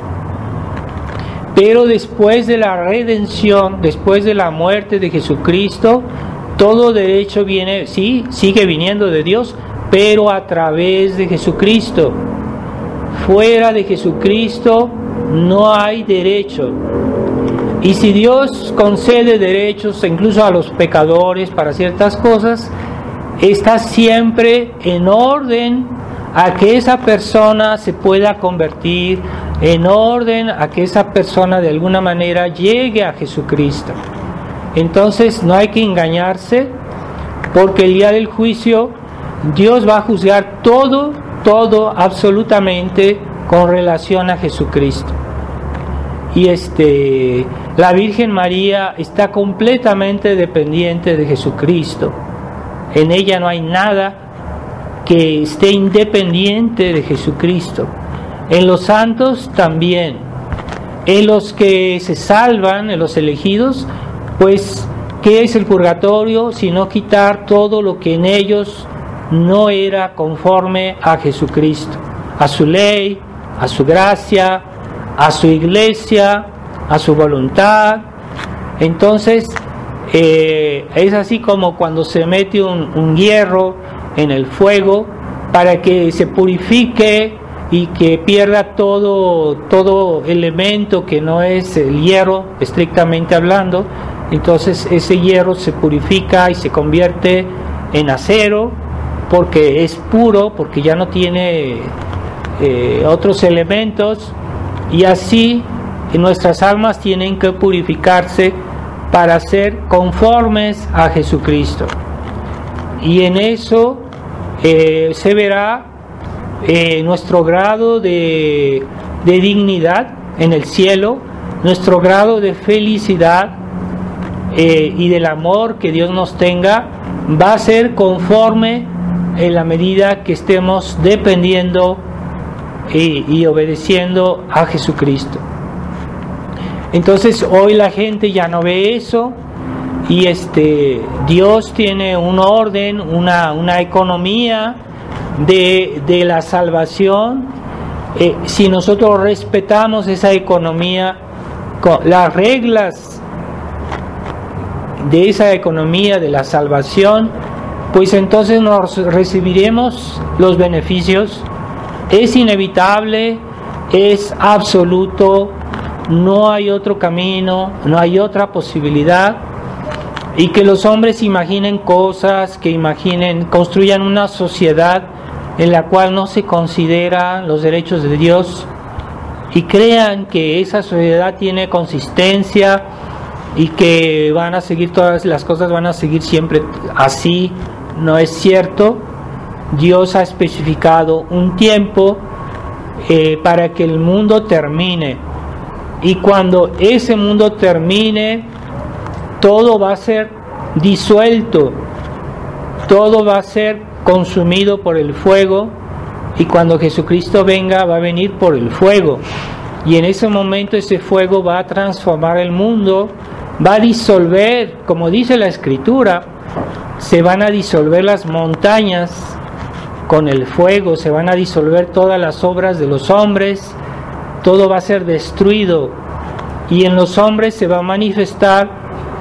Pero después de la redención, después de la muerte de Jesucristo, todo derecho viene, sí, sigue viniendo de Dios, pero a través de Jesucristo. Fuera de Jesucristo no hay derecho. Y si Dios concede derechos incluso a los pecadores para ciertas cosas, está siempre en orden a que esa persona se pueda convertir, en orden a que esa persona de alguna manera llegue a Jesucristo. Entonces no hay que engañarse, porque el día del juicio Dios va a juzgar todo, todo absolutamente con relación a Jesucristo. Y este, la Virgen María está completamente dependiente de Jesucristo. En ella no hay nada que esté independiente de Jesucristo. En los santos también. En los que se salvan, en los elegidos, pues, ¿qué es el purgatorio? Sino quitar todo lo que en ellos no era conforme a Jesucristo, a su ley, a su gracia, a su iglesia, a su voluntad. Entonces, eh, es así como cuando se mete un, un hierro en el fuego para que se purifique y que pierda todo, todo elemento que no es el hierro, estrictamente hablando. Entonces ese hierro se purifica y se convierte en acero, porque es puro, porque ya no tiene eh, otros elementos, y así nuestras almas tienen que purificarse para ser conformes a Jesucristo. Y en eso eh, se verá eh, nuestro grado de, de dignidad en el cielo, nuestro grado de felicidad eh, y del amor que Dios nos tenga, va a ser conforme en la medida que estemos dependiendo y, y obedeciendo a Jesucristo. Entonces hoy la gente ya no ve eso, y este Dios tiene un orden, una, una economía de, de la salvación. Eh, si nosotros respetamos esa economía, las reglas de esa economía de la salvación, pues entonces nos recibiremos los beneficios. Es inevitable, es absoluto, no hay otro camino, no hay otra posibilidad. Y que los hombres imaginen cosas, que imaginen, construyan una sociedad en la cual no se consideran los derechos de Dios, y crean que esa sociedad tiene consistencia y que van a seguir, todas las cosas van a seguir siempre así. No es cierto. Dios ha especificado un tiempo eh, para que el mundo termine, y cuando ese mundo termine, todo va a ser disuelto, todo va a ser consumido por el fuego, y cuando Jesucristo venga, va a venir por el fuego, y en ese momento ese fuego va a transformar el mundo, va a disolver, como dice la Escritura, se van a disolver las montañas con el fuego, se van a disolver todas las obras de los hombres, todo va a ser destruido, y en los hombres se va a manifestar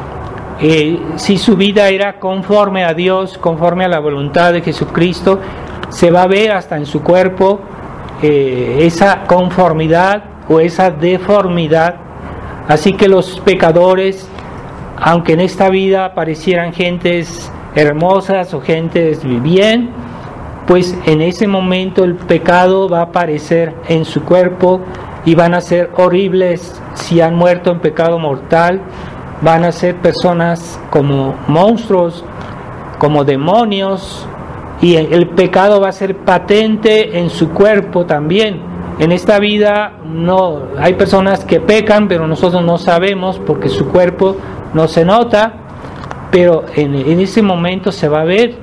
Eh, si su vida era conforme a Dios, conforme a la voluntad de Jesucristo, se va a ver hasta en su cuerpo eh, esa conformidad o esa deformidad. Así que los pecadores, aunque en esta vida parecieran gentes hermosas o gentes bien, pues en ese momento el pecado va a aparecer en su cuerpo y van a ser horribles. Si han muerto en pecado mortal, van a ser personas como monstruos, como demonios, y el pecado va a ser patente en su cuerpo también. En esta vida no hay personas que pecan, pero nosotros no sabemos porque su cuerpo no se nota, pero en, en ese momento se va a ver.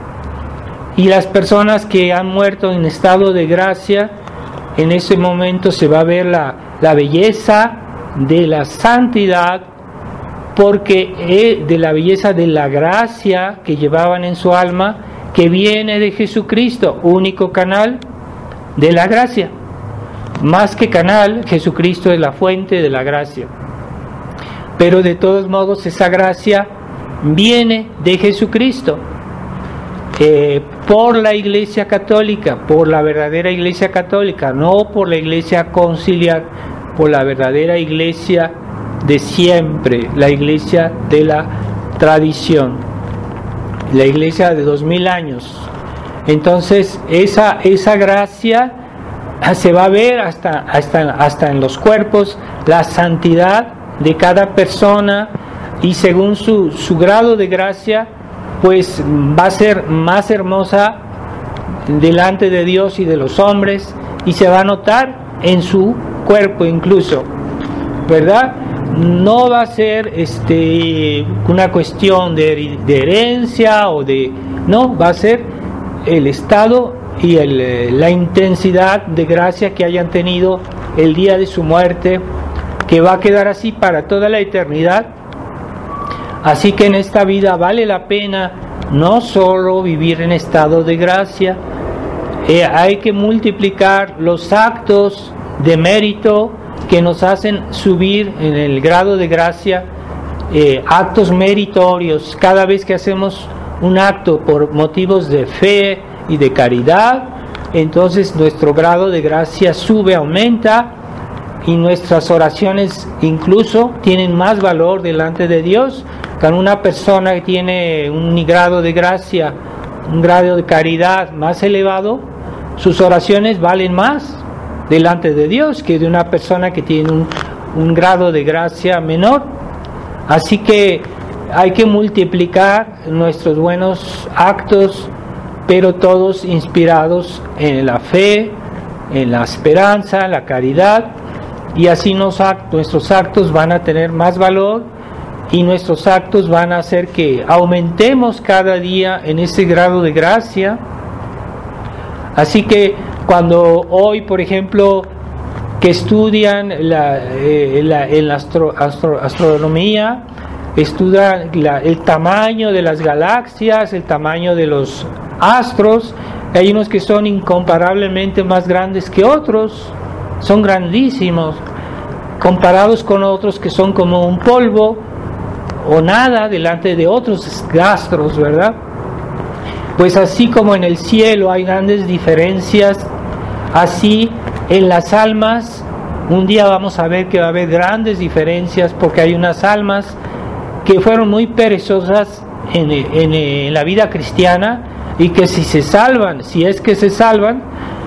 Y las personas que han muerto en estado de gracia, en ese momento se va a ver la, la belleza de la santidad, porque de la belleza de la gracia que llevaban en su alma, que viene de Jesucristo, único canal de la gracia. Más que canal, Jesucristo es la fuente de la gracia. Pero de todos modos esa gracia viene de Jesucristo, eh, por la Iglesia Católica, por la verdadera Iglesia Católica, no por la Iglesia Conciliar, por la verdadera Iglesia de siempre, la iglesia de la tradición, la iglesia de dos mil años. Entonces esa, esa gracia se va a ver hasta, hasta, hasta en los cuerpos, la santidad de cada persona, y según su, su grado de gracia, pues va a ser más hermosa delante de Dios y de los hombres, y se va a notar en su cuerpo incluso, ¿verdad? No va a ser este, una cuestión de, de herencia o de... no, va a ser el estado y el, la intensidad de gracia que hayan tenido el día de su muerte, que va a quedar así para toda la eternidad. Así que en esta vida vale la pena no solo vivir en estado de gracia, eh, hay que multiplicar los actos de mérito que nos hacen subir en el grado de gracia, eh, actos meritorios. Cada vez que hacemos un acto por motivos de fe y de caridad, entonces nuestro grado de gracia sube, aumenta, y nuestras oraciones incluso tienen más valor delante de Dios. Con una persona que tiene un grado de gracia, un grado de caridad más elevado, sus oraciones valen más delante de Dios que de una persona que tiene un, un grado de gracia menor. Así que hay que multiplicar nuestros buenos actos, pero todos inspirados en la fe, en la esperanza, la caridad, y así nos act- nuestros actos van a tener más valor, y nuestros actos van a hacer que aumentemos cada día en ese grado de gracia. Así que cuando hoy, por ejemplo, que estudian la, eh, la, en la astro, astro, astronomía, estudian la, el tamaño de las galaxias, el tamaño de los astros, hay unos que son incomparablemente más grandes que otros, son grandísimos, comparados con otros que son como un polvo o nada delante de otros astros, ¿verdad? Pues así como en el cielo hay grandes diferencias, así en las almas, un día vamos a ver que va a haber grandes diferencias, porque hay unas almas que fueron muy perezosas en, en, en la vida cristiana, y que si se salvan, si es que se salvan,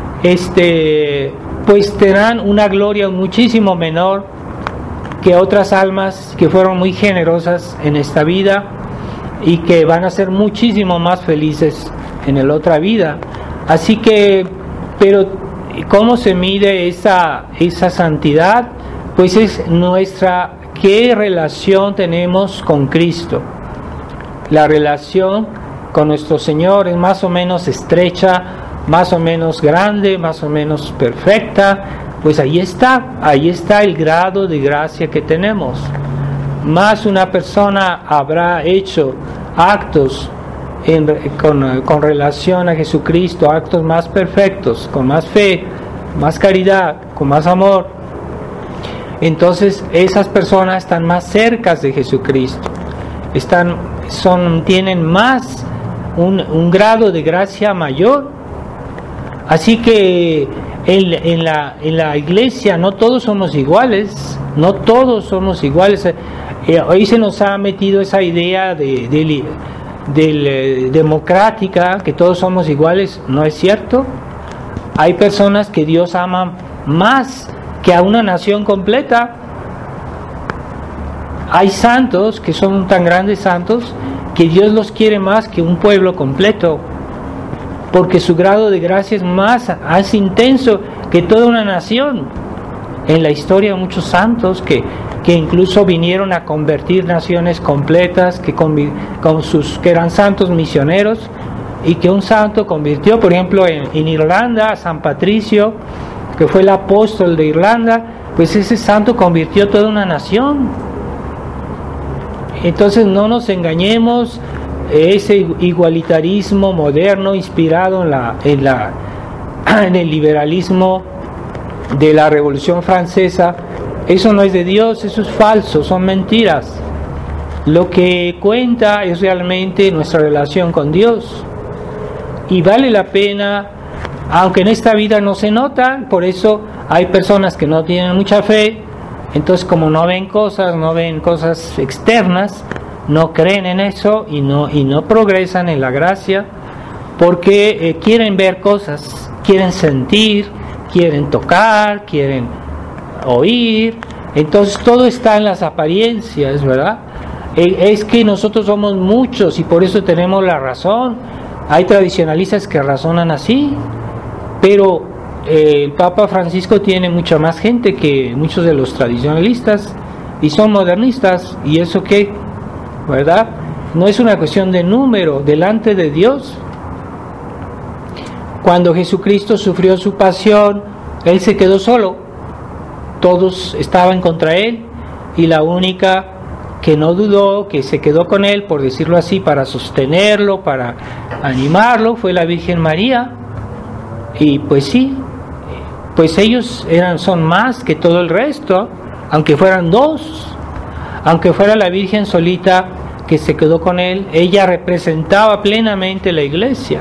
este, pues tendrán una gloria muchísimo menor que otras almas que fueron muy generosas en esta vida y que van a ser muchísimo más felices en la otra vida. Así que, pero ¿cómo se mide esa, esa santidad? Pues es nuestra, ¿qué relación tenemos con Cristo? La relación con nuestro Señor es más o menos estrecha, más o menos grande, más o menos perfecta. Pues ahí está, ahí está el grado de gracia que tenemos. Más una persona habrá hecho actos en, con, con relación a Jesucristo, actos más perfectos, con más fe, más caridad, con más amor. Entonces esas personas están más cercas de Jesucristo, están, son, tienen más un, un grado de gracia mayor. Así que En, en, la, en la iglesia no todos somos iguales, no todos somos iguales. Eh, hoy se nos ha metido esa idea de, de, de, de democrática, que todos somos iguales. No es cierto. Hay personas que Dios ama más que a una nación completa. Hay santos que son tan grandes santos que Dios los quiere más que un pueblo completo, porque su grado de gracia es más, más intenso que toda una nación. En la historia hay muchos santos que, que incluso vinieron a convertir naciones completas, que, con, con sus, que eran santos misioneros, y que un santo convirtió, por ejemplo, en, en Irlanda, a San Patricio, que fue el apóstol de Irlanda, pues ese santo convirtió toda una nación. Entonces no nos engañemos, ese igualitarismo moderno inspirado en la, en la en el liberalismo de la Revolución Francesa, eso no es de Dios, eso es falso, son mentiras. Lo que cuenta es realmente nuestra relación con Dios, y vale la pena, aunque en esta vida no se nota. Por eso hay personas que no tienen mucha fe, Entonces, como no ven cosas, no ven cosas externas, no creen en eso y no, y no progresan en la gracia, porque eh, quieren ver cosas, quieren sentir, quieren tocar, quieren oír. Entonces todo está en las apariencias, ¿verdad? Es que nosotros somos muchos y por eso tenemos la razón. Hay tradicionalistas que razonan así, pero eh, el Papa Francisco tiene mucha más gente que muchos de los tradicionalistas y son modernistas. ¿Y eso qué? ¿Verdad? No es una cuestión de número delante de Dios. Cuando Jesucristo sufrió su pasión, Él se quedó solo. Todos estaban contra Él y la única que no dudó, que se quedó con Él, por decirlo así, para sostenerlo, para animarlo, fue la Virgen María. Y pues sí, pues ellos eran, son más que todo el resto, aunque fueran dos, aunque fuera la Virgen solita que se quedó con Él, ella representaba plenamente la Iglesia,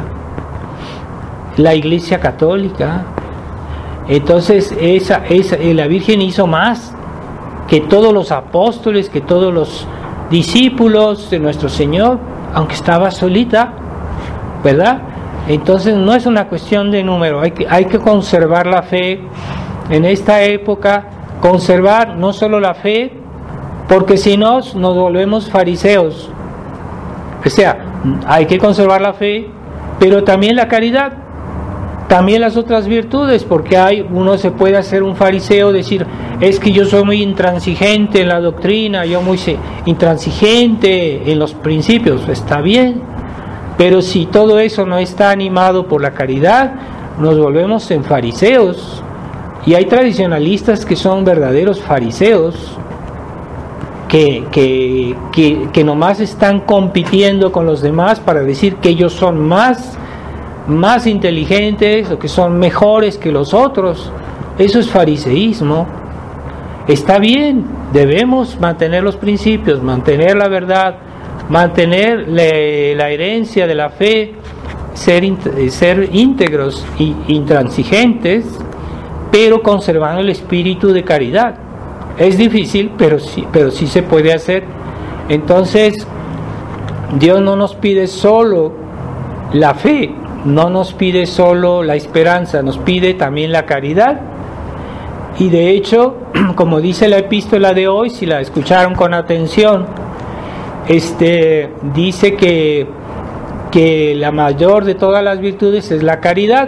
la Iglesia católica. Entonces esa, esa, la Virgen hizo más que todos los apóstoles, que todos los discípulos de nuestro Señor, aunque estaba solita, ¿verdad? Entonces no es una cuestión de número, hay que, hay que conservar la fe en esta época, conservar no solo la fe, porque si no nos volvemos fariseos. O sea, hay que conservar la fe, pero también la caridad, también las otras virtudes, porque hay, uno se puede hacer un fariseo, decir, es que yo soy muy intransigente en la doctrina, yo muy intransigente en los principios. Está bien, pero si todo eso no está animado por la caridad, nos volvemos en fariseos. Y hay tradicionalistas que son verdaderos fariseos, que, que, que, que nomás están compitiendo con los demás para decir que ellos son más más inteligentes o que son mejores que los otros. Eso es fariseísmo. Está bien, debemos mantener los principios, mantener la verdad, mantener la, la herencia de la fe, ser, ser íntegros e intransigentes, pero conservando el espíritu de caridad. Es difícil, pero sí, pero sí se puede hacer. Entonces, Dios no nos pide solo la fe, no nos pide solo la esperanza, nos pide también la caridad. Y de hecho, como dice la epístola de hoy, si la escucharon con atención, este, dice que, que la mayor de todas las virtudes es la caridad,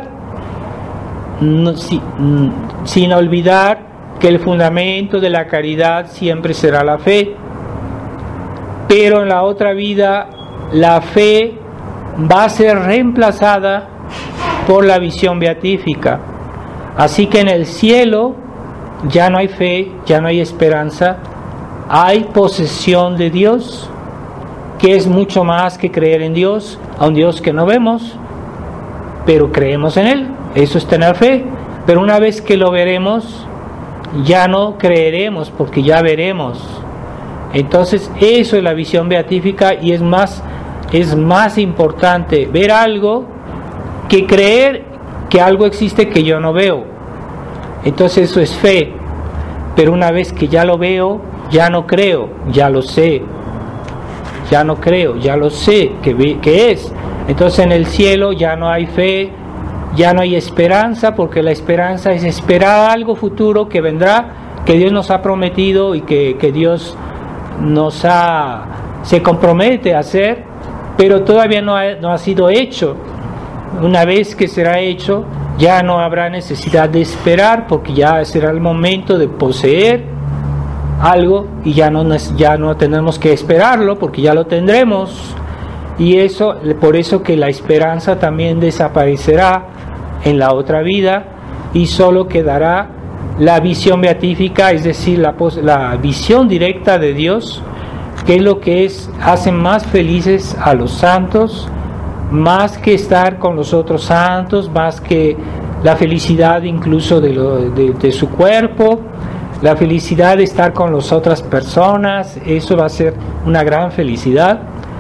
no, si, sin olvidar que el fundamento de la caridad siempre será la fe. Pero en la otra vida, la fe va a ser reemplazada por la visión beatífica. Así que en el cielo ya no hay fe, ya no hay esperanza, hay posesión de Dios, que es mucho más que creer en Dios, a un Dios que no vemos, pero creemos en Él. Eso es tener fe. Pero una vez que lo veremos, ya no creeremos, porque ya veremos. Entonces eso es la visión beatífica, y es más es más importante ver algo que creer que algo existe que yo no veo. Entonces eso es fe. Pero una vez que ya lo veo, ya no creo, ya lo sé, ya no creo, ya lo sé que, que es. Entonces en el cielo ya no hay fe, ya no hay esperanza, porque la esperanza es esperar algo futuro que vendrá, que Dios nos ha prometido y que, que Dios nos ha, se compromete a hacer, pero todavía no ha, no ha sido hecho. Una vez que será hecho, ya no habrá necesidad de esperar, porque ya será el momento de poseer algo y ya no, ya no tenemos que esperarlo, porque ya lo tendremos. Y eso, por eso que la esperanza también desaparecerá en la otra vida, y solo quedará la visión beatífica, es decir, la, la visión directa de Dios, que es lo que es, hace más felices a los santos, más que estar con los otros santos, más que la felicidad incluso de, lo, de, de su cuerpo, la felicidad de estar con las otras personas. Eso va a ser una gran felicidad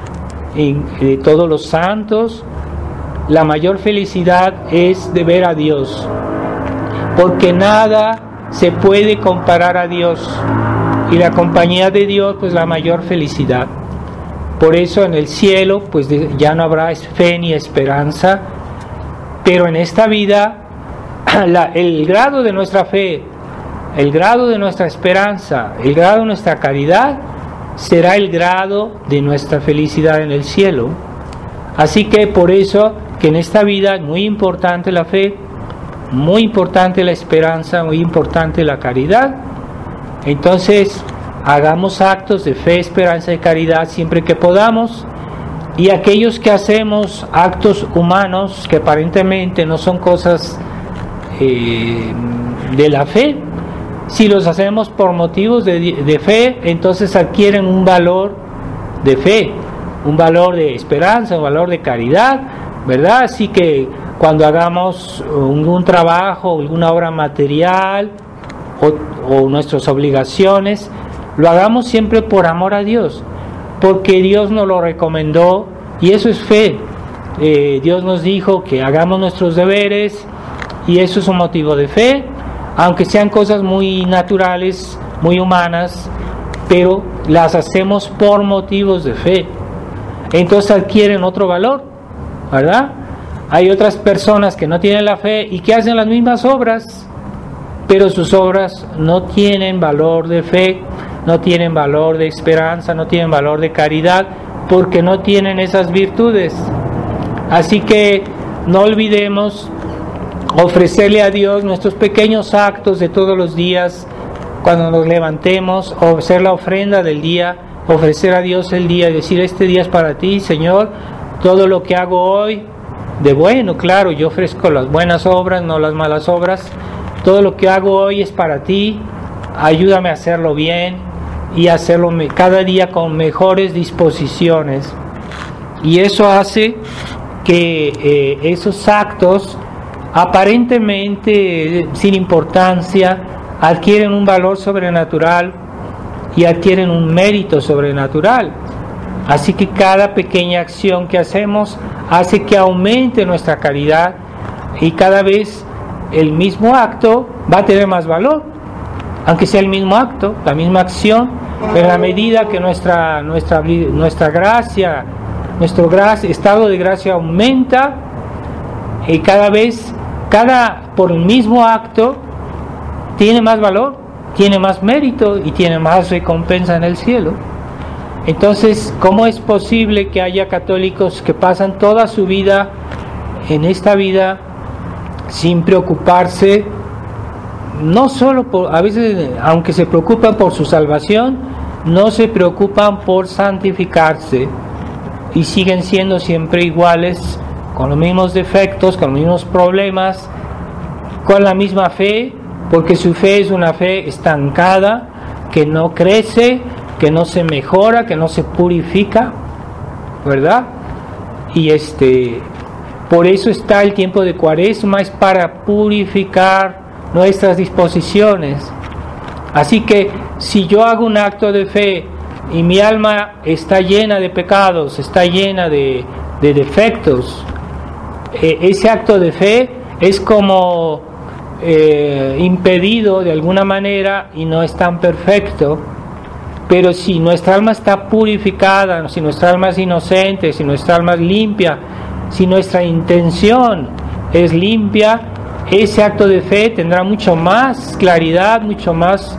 de todos los santos. La mayor felicidad es de ver a Dios, porque nada se puede comparar a Dios, y la compañía de Dios pues la mayor felicidad. Por eso en el cielo pues ya no habrá fe ni esperanza, pero en esta vida la, el grado de nuestra fe, el grado de nuestra esperanza, el grado de nuestra caridad será el grado de nuestra felicidad en el cielo. Así que por eso que en esta vida es muy importante la fe, muy importante la esperanza, muy importante la caridad. Entonces hagamos actos de fe, esperanza y caridad siempre que podamos, y aquellos que hacemos actos humanos que aparentemente no son cosas eh, de la fe, si los hacemos por motivos de, de fe, entonces adquieren un valor de fe, un valor de esperanza, un valor de caridad, ¿verdad? Así que cuando hagamos un, un trabajo, alguna obra material o, o nuestras obligaciones, lo hagamos siempre por amor a Dios, porque Dios nos lo recomendó, y eso es fe. Eh, Dios nos dijo que hagamos nuestros deberes, y eso es un motivo de fe, aunque sean cosas muy naturales, muy humanas, pero las hacemos por motivos de fe. Entonces adquieren otro valor, ¿verdad? Hay otras personas que no tienen la fe y que hacen las mismas obras, pero sus obras no tienen valor de fe, no tienen valor de esperanza, no tienen valor de caridad, porque no tienen esas virtudes. Así que no olvidemos ofrecerle a Dios nuestros pequeños actos de todos los días, cuando nos levantemos, o hacer la ofrenda del día, ofrecer a Dios el día y decir: este día es para ti, Señor, todo lo que hago hoy, de bueno, claro, yo ofrezco las buenas obras, no las malas obras, todo lo que hago hoy es para ti, ayúdame a hacerlo bien y hacerlo cada día con mejores disposiciones. Y eso hace que eh, esos actos aparentemente sin importancia adquieren un valor sobrenatural y adquieren un mérito sobrenatural. Así que cada pequeña acción que hacemos hace que aumente nuestra caridad, y cada vez el mismo acto va a tener más valor, aunque sea el mismo acto, la misma acción, pero en la medida que nuestra, nuestra, nuestra gracia, nuestro gracia, estado de gracia aumenta, y cada vez, cada por el mismo acto, tiene más valor, tiene más mérito y tiene más recompensa en el cielo. Entonces, ¿cómo es posible que haya católicos que pasan toda su vida en esta vida sin preocuparse, no solo por, a veces, aunque se preocupan por su salvación, no se preocupan por santificarse, y siguen siendo siempre iguales, con los mismos defectos, con los mismos problemas, con la misma fe, porque su fe es una fe estancada, que no crece, que no se mejora, que no se purifica, ¿verdad? Y este, por eso está el tiempo de Cuaresma, es para purificar nuestras disposiciones. Así que si yo hago un acto de fe y mi alma está llena de pecados, está llena de, de defectos, eh, ese acto de fe es como eh, impedido de alguna manera y no es tan perfecto. Pero si nuestra alma está purificada, si nuestra alma es inocente, si nuestra alma es limpia, si nuestra intención es limpia, ese acto de fe tendrá mucho más claridad, mucho más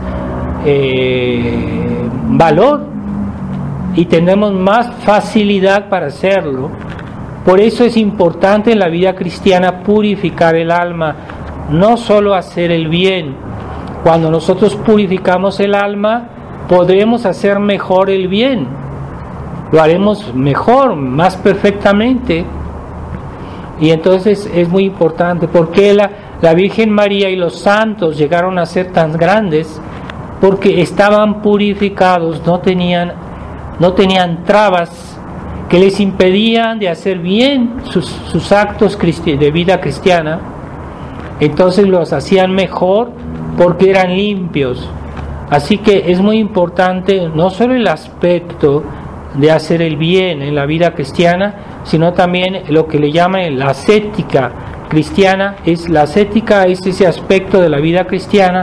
eh, valor, y tendremos más facilidad para hacerlo. Por eso es importante en la vida cristiana purificar el alma, no solo hacer el bien. Cuando nosotros purificamos el alma, podremos hacer mejor el bien, lo haremos mejor, más perfectamente. Y entonces es muy importante. ¿Por qué la, la Virgen María y los santos llegaron a ser tan grandes? Porque estaban purificados, no tenían, no tenían trabas que les impedían de hacer bien sus, sus actos de vida cristiana. Entonces los hacían mejor porque eran limpios. Así que es muy importante no solo el aspecto de hacer el bien en la vida cristiana, sino también lo que le llaman la ascética cristiana. Es, la ascética es ese aspecto de la vida cristiana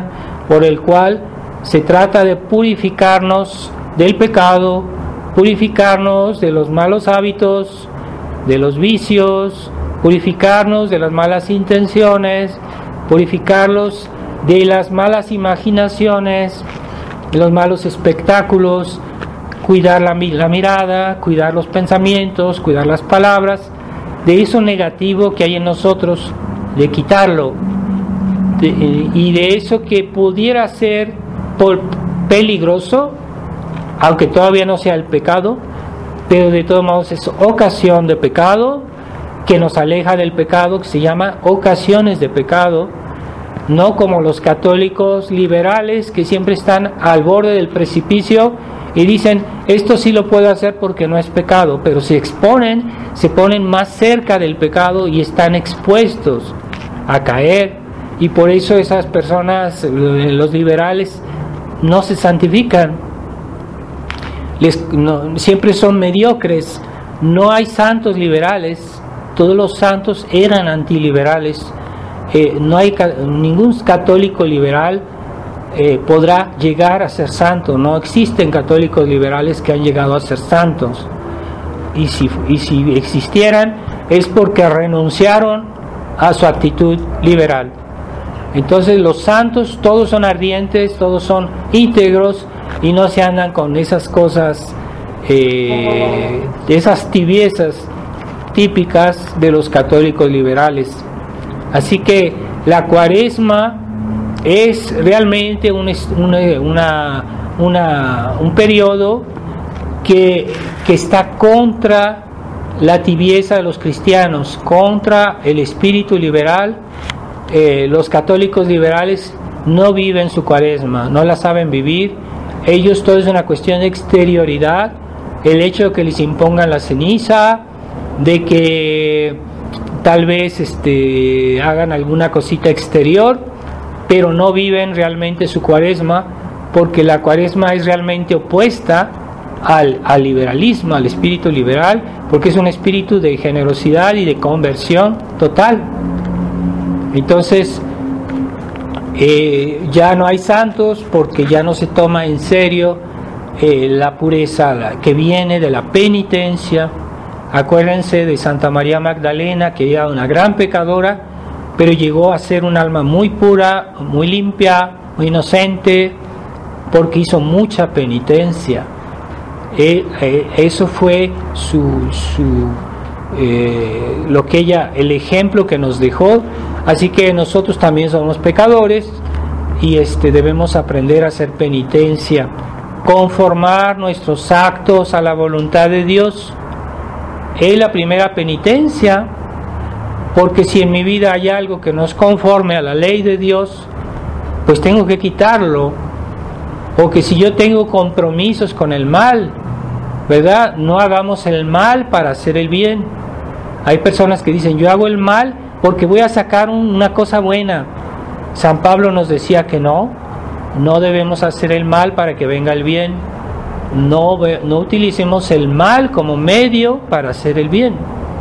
por el cual se trata de purificarnos del pecado, purificarnos de los malos hábitos, de los vicios, purificarnos de las malas intenciones, purificarlos de las malas imaginaciones, de los malos espectáculos, cuidar la, la mirada, cuidar los pensamientos, cuidar las palabras, de eso negativo que hay en nosotros, de quitarlo, de, y de eso que pudiera ser por, peligroso, aunque todavía no sea el pecado, pero de todos modos es ocasión de pecado, que nos aleja del pecado, que se llama ocasiones de pecado, no como los católicos liberales que siempre están al borde del precipicio y dicen, esto sí lo puedo hacer porque no es pecado, pero se exponen, se ponen más cerca del pecado y están expuestos a caer, y por eso esas personas, los liberales, no se santifican, Les, no, siempre son mediocres, no hay santos liberales, todos los santos eran antiliberales, eh, no hay ningún católico liberal eh, podrá llegar a ser santo, no existen católicos liberales que han llegado a ser santos, y si, y si existieran es porque renunciaron a su actitud liberal. Entonces los santos todos son ardientes, todos son íntegros y no se andan con esas cosas, eh, esas tibiezas típicas de los católicos liberales. Así que la Cuaresma es realmente un, una, una, una, un periodo que, que está contra la tibieza de los cristianos, contra el espíritu liberal. Eh, los católicos liberales no viven su Cuaresma, no la saben vivir. Ellos todo es una cuestión de exterioridad, el hecho de que les impongan la ceniza, de que tal vez este, hagan alguna cosita exterior, pero no viven realmente su Cuaresma, porque la Cuaresma es realmente opuesta al, al liberalismo, al espíritu liberal, porque es un espíritu de generosidad y de conversión total. Entonces, eh, ya no hay santos porque ya no se toma en serio eh, la pureza la, que viene de la penitencia. Acuérdense de Santa María Magdalena, que era una gran pecadora, pero llegó a ser un alma muy pura, muy limpia, muy inocente, porque hizo mucha penitencia. Eh, eh, eso fue su, su eh, lo que ella, el ejemplo que nos dejó. Así que nosotros también somos pecadores y este, debemos aprender a hacer penitencia, conformar nuestros actos a la voluntad de Dios. Es la primera penitencia, porque si en mi vida hay algo que no es conforme a la ley de Dios, pues tengo que quitarlo. O que si yo tengo compromisos con el mal, ¿verdad? No hagamos el mal para hacer el bien. Hay personas que dicen, yo hago el mal porque voy a sacar una cosa buena. San Pablo nos decía que no, no debemos hacer el mal para que venga el bien. No, no utilicemos el mal como medio para hacer el bien.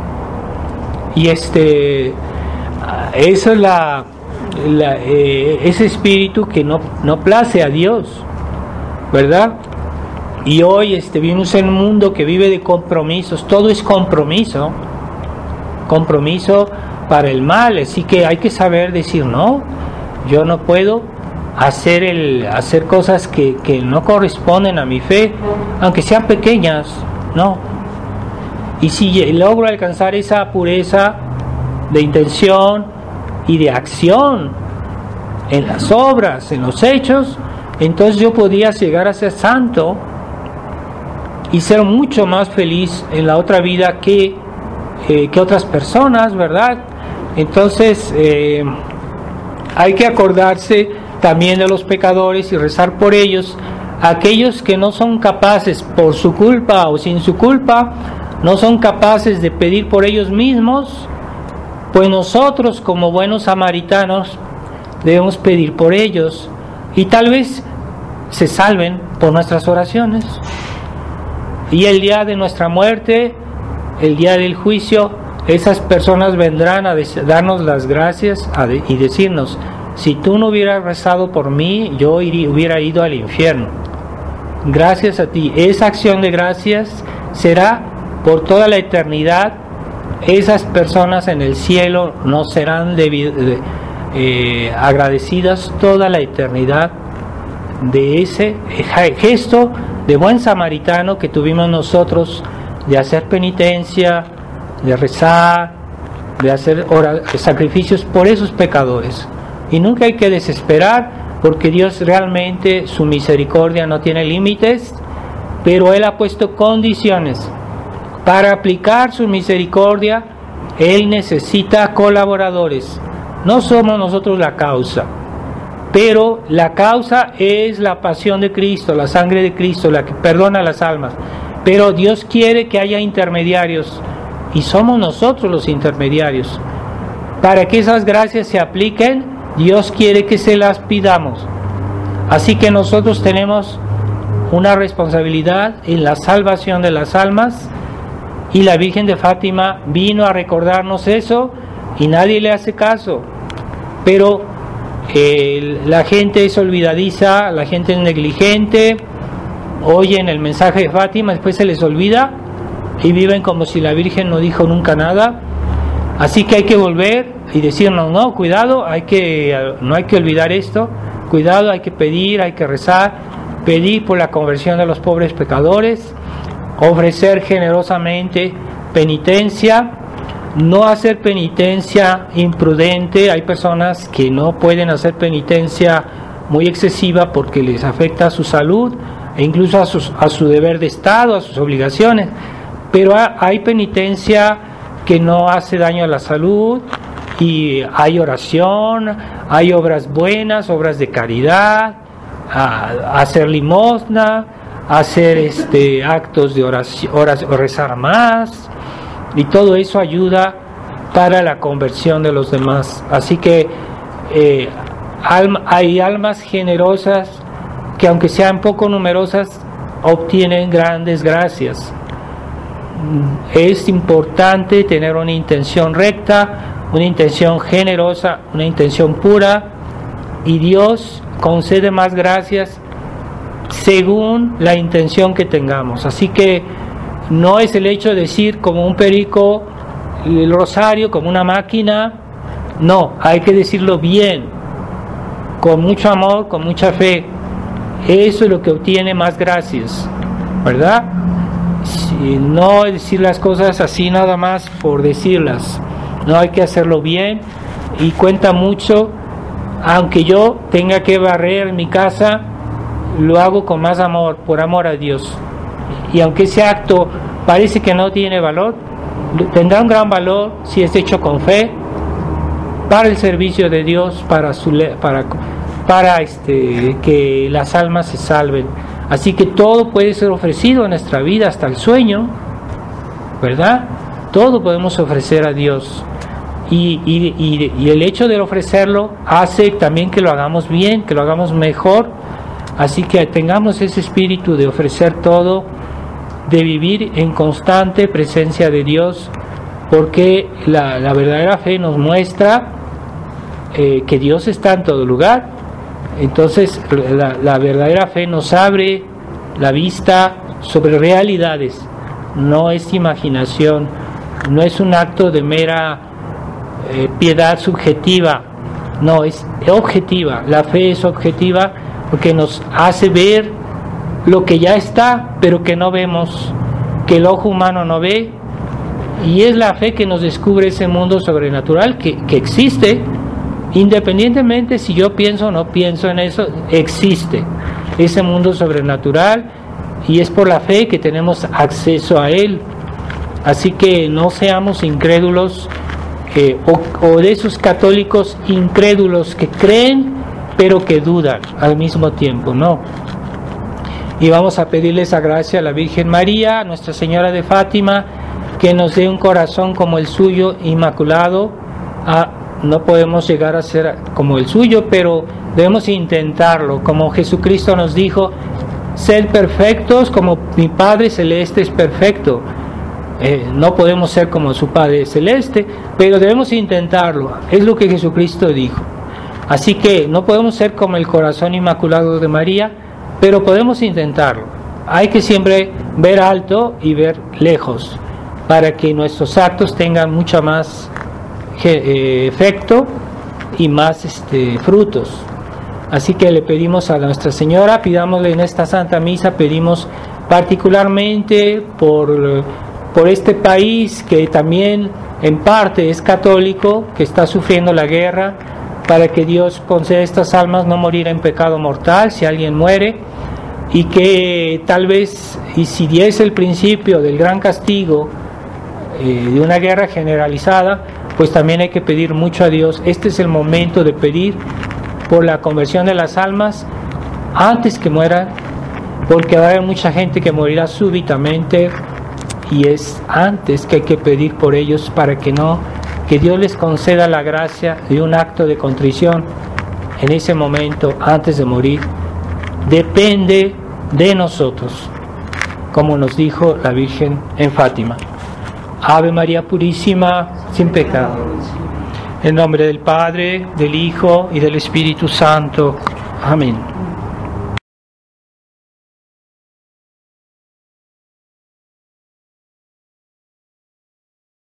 Y este, eso es la, la eh, ese espíritu que no, no place a Dios, ¿verdad? Y hoy este, vivimos en un mundo que vive de compromisos, todo es compromiso, compromiso para el mal, así que hay que saber decir no, yo no puedo hacer el hacer cosas que, que no corresponden a mi fe, aunque sean pequeñas, no. Y si logro alcanzar esa pureza de intención y de acción en las obras, en los hechos, entonces yo podría llegar a ser santo y ser mucho más feliz en la otra vida que, eh, que otras personas, ¿verdad? Entonces eh, hay que acordarse también de los pecadores y rezar por ellos, aquellos que no son capaces, por su culpa o sin su culpa, no son capaces de pedir por ellos mismos, pues nosotros como buenos samaritanos debemos pedir por ellos y tal vez se salven por nuestras oraciones. Y el día de nuestra muerte, el día del juicio, esas personas vendrán a darnos las gracias a de, y decirnos, si tú no hubieras rezado por mí, yo iría, hubiera ido al infierno. Gracias a ti. Esa acción de gracias será por toda la eternidad. Esas personas en el cielo no serán debi- de, eh, agradecidas toda la eternidad de ese gesto de buen samaritano que tuvimos nosotros, de hacer penitencia, de rezar, de hacer ora- sacrificios por esos pecadores. Y nunca hay que desesperar, porque Dios realmente, su misericordia no tiene límites, pero Él ha puesto condiciones. Para aplicar su misericordia, Él necesita colaboradores. No somos nosotros la causa, pero la causa es la pasión de Cristo, la sangre de Cristo, la que perdona las almas. Pero Dios quiere que haya intermediarios, y somos nosotros los intermediarios. Para que esas gracias se apliquen, Dios quiere que se las pidamos. Así que nosotros tenemos una responsabilidad en la salvación de las almas, y la Virgen de Fátima vino a recordarnos eso, y nadie le hace caso. Pero eh, la gente es olvidadiza, la gente es negligente, oyen el mensaje de Fátima, después se les olvida y viven como si la Virgen no dijo nunca nada. Así que hay que volver y decirnos, no, cuidado, hay que, no hay que olvidar esto, cuidado, hay que pedir, hay que rezar, pedir por la conversión de los pobres pecadores, ofrecer generosamente penitencia, no hacer penitencia imprudente. Hay personas que no pueden hacer penitencia muy excesiva porque les afecta a su salud e incluso a, sus, a su deber de Estado, a sus obligaciones, pero hay penitencia que no hace daño a la salud, y hay oración, hay obras buenas, obras de caridad, a, hacer limosna, hacer este, actos de oración, oras, rezar más, y todo eso ayuda para la conversión de los demás. Así que eh, alma, hay almas generosas que, aunque sean poco numerosas, obtienen grandes gracias. Es importante tener una intención recta, una intención generosa, una intención pura, y Dios concede más gracias según la intención que tengamos. Así que no es el hecho de decir como un perico el rosario, como una máquina. No, hay que decirlo bien, con mucho amor, con mucha fe. Eso es lo que obtiene más gracias, ¿verdad? Si no decir las cosas así nada más por decirlas. No, hay que hacerlo bien, y cuenta mucho. Aunque yo tenga que barrer mi casa, lo hago con más amor, por amor a Dios. Y aunque ese acto parece que no tiene valor, tendrá un gran valor si es hecho con fe, para el servicio de Dios, para su para para este que las almas se salven. Así que todo puede ser ofrecido en nuestra vida, hasta el sueño, ¿verdad? Todo podemos ofrecer a Dios. Y, y, y, y el hecho de ofrecerlo hace también que lo hagamos bien, que lo hagamos mejor. Así que tengamos ese espíritu de ofrecer todo, de vivir en constante presencia de Dios, porque la, la verdadera fe nos muestra eh, que Dios está en todo lugar. Entonces la, la verdadera fe nos abre la vista sobre realidades, no es imaginación, no es un acto de mera eh, piedad subjetiva, no, es objetiva. La fe es objetiva porque nos hace ver lo que ya está, pero que no vemos, que el ojo humano no ve, y es la fe que nos descubre ese mundo sobrenatural que, que existe. Independientemente si yo pienso o no pienso en eso, existe ese mundo sobrenatural, y es por la fe que tenemos acceso a él. Así que no seamos incrédulos, eh, o, o de esos católicos incrédulos que creen pero que dudan al mismo tiempo, no. Y vamos a pedirle esa gracia a la Virgen María, a Nuestra Señora de Fátima, que nos dé un corazón como el suyo, inmaculado. a No podemos llegar a ser como el suyo, pero debemos intentarlo. Como Jesucristo nos dijo, sed perfectos como mi Padre Celeste es perfecto. Eh, no podemos ser como su Padre Celeste, pero debemos intentarlo. Es lo que Jesucristo dijo. Así que no podemos ser como el corazón inmaculado de María, pero podemos intentarlo. Hay que siempre ver alto y ver lejos, para que nuestros actos tengan mucho más eh, efecto y más este, frutos. Así que le pedimos a Nuestra Señora, pidámosle en esta Santa Misa, pedimos particularmente por, por este país que también en parte es católico, que está sufriendo la guerra, para que Dios conceda a estas almas no morir en pecado mortal si alguien muere, y que tal vez, y si diese el principio del gran castigo eh, de una guerra generalizada, pues también hay que pedir mucho a Dios. Este es el momento de pedir por la conversión de las almas antes que mueran, porque va a haber mucha gente que morirá súbitamente, y es antes que hay que pedir por ellos, para que no, que Dios les conceda la gracia de un acto de contrición en ese momento antes de morir. Depende de nosotros, como nos dijo la Virgen en Fátima. Ave María Purísima, sin pecado. En nombre del Padre, del Hijo y del Espíritu Santo. Amén.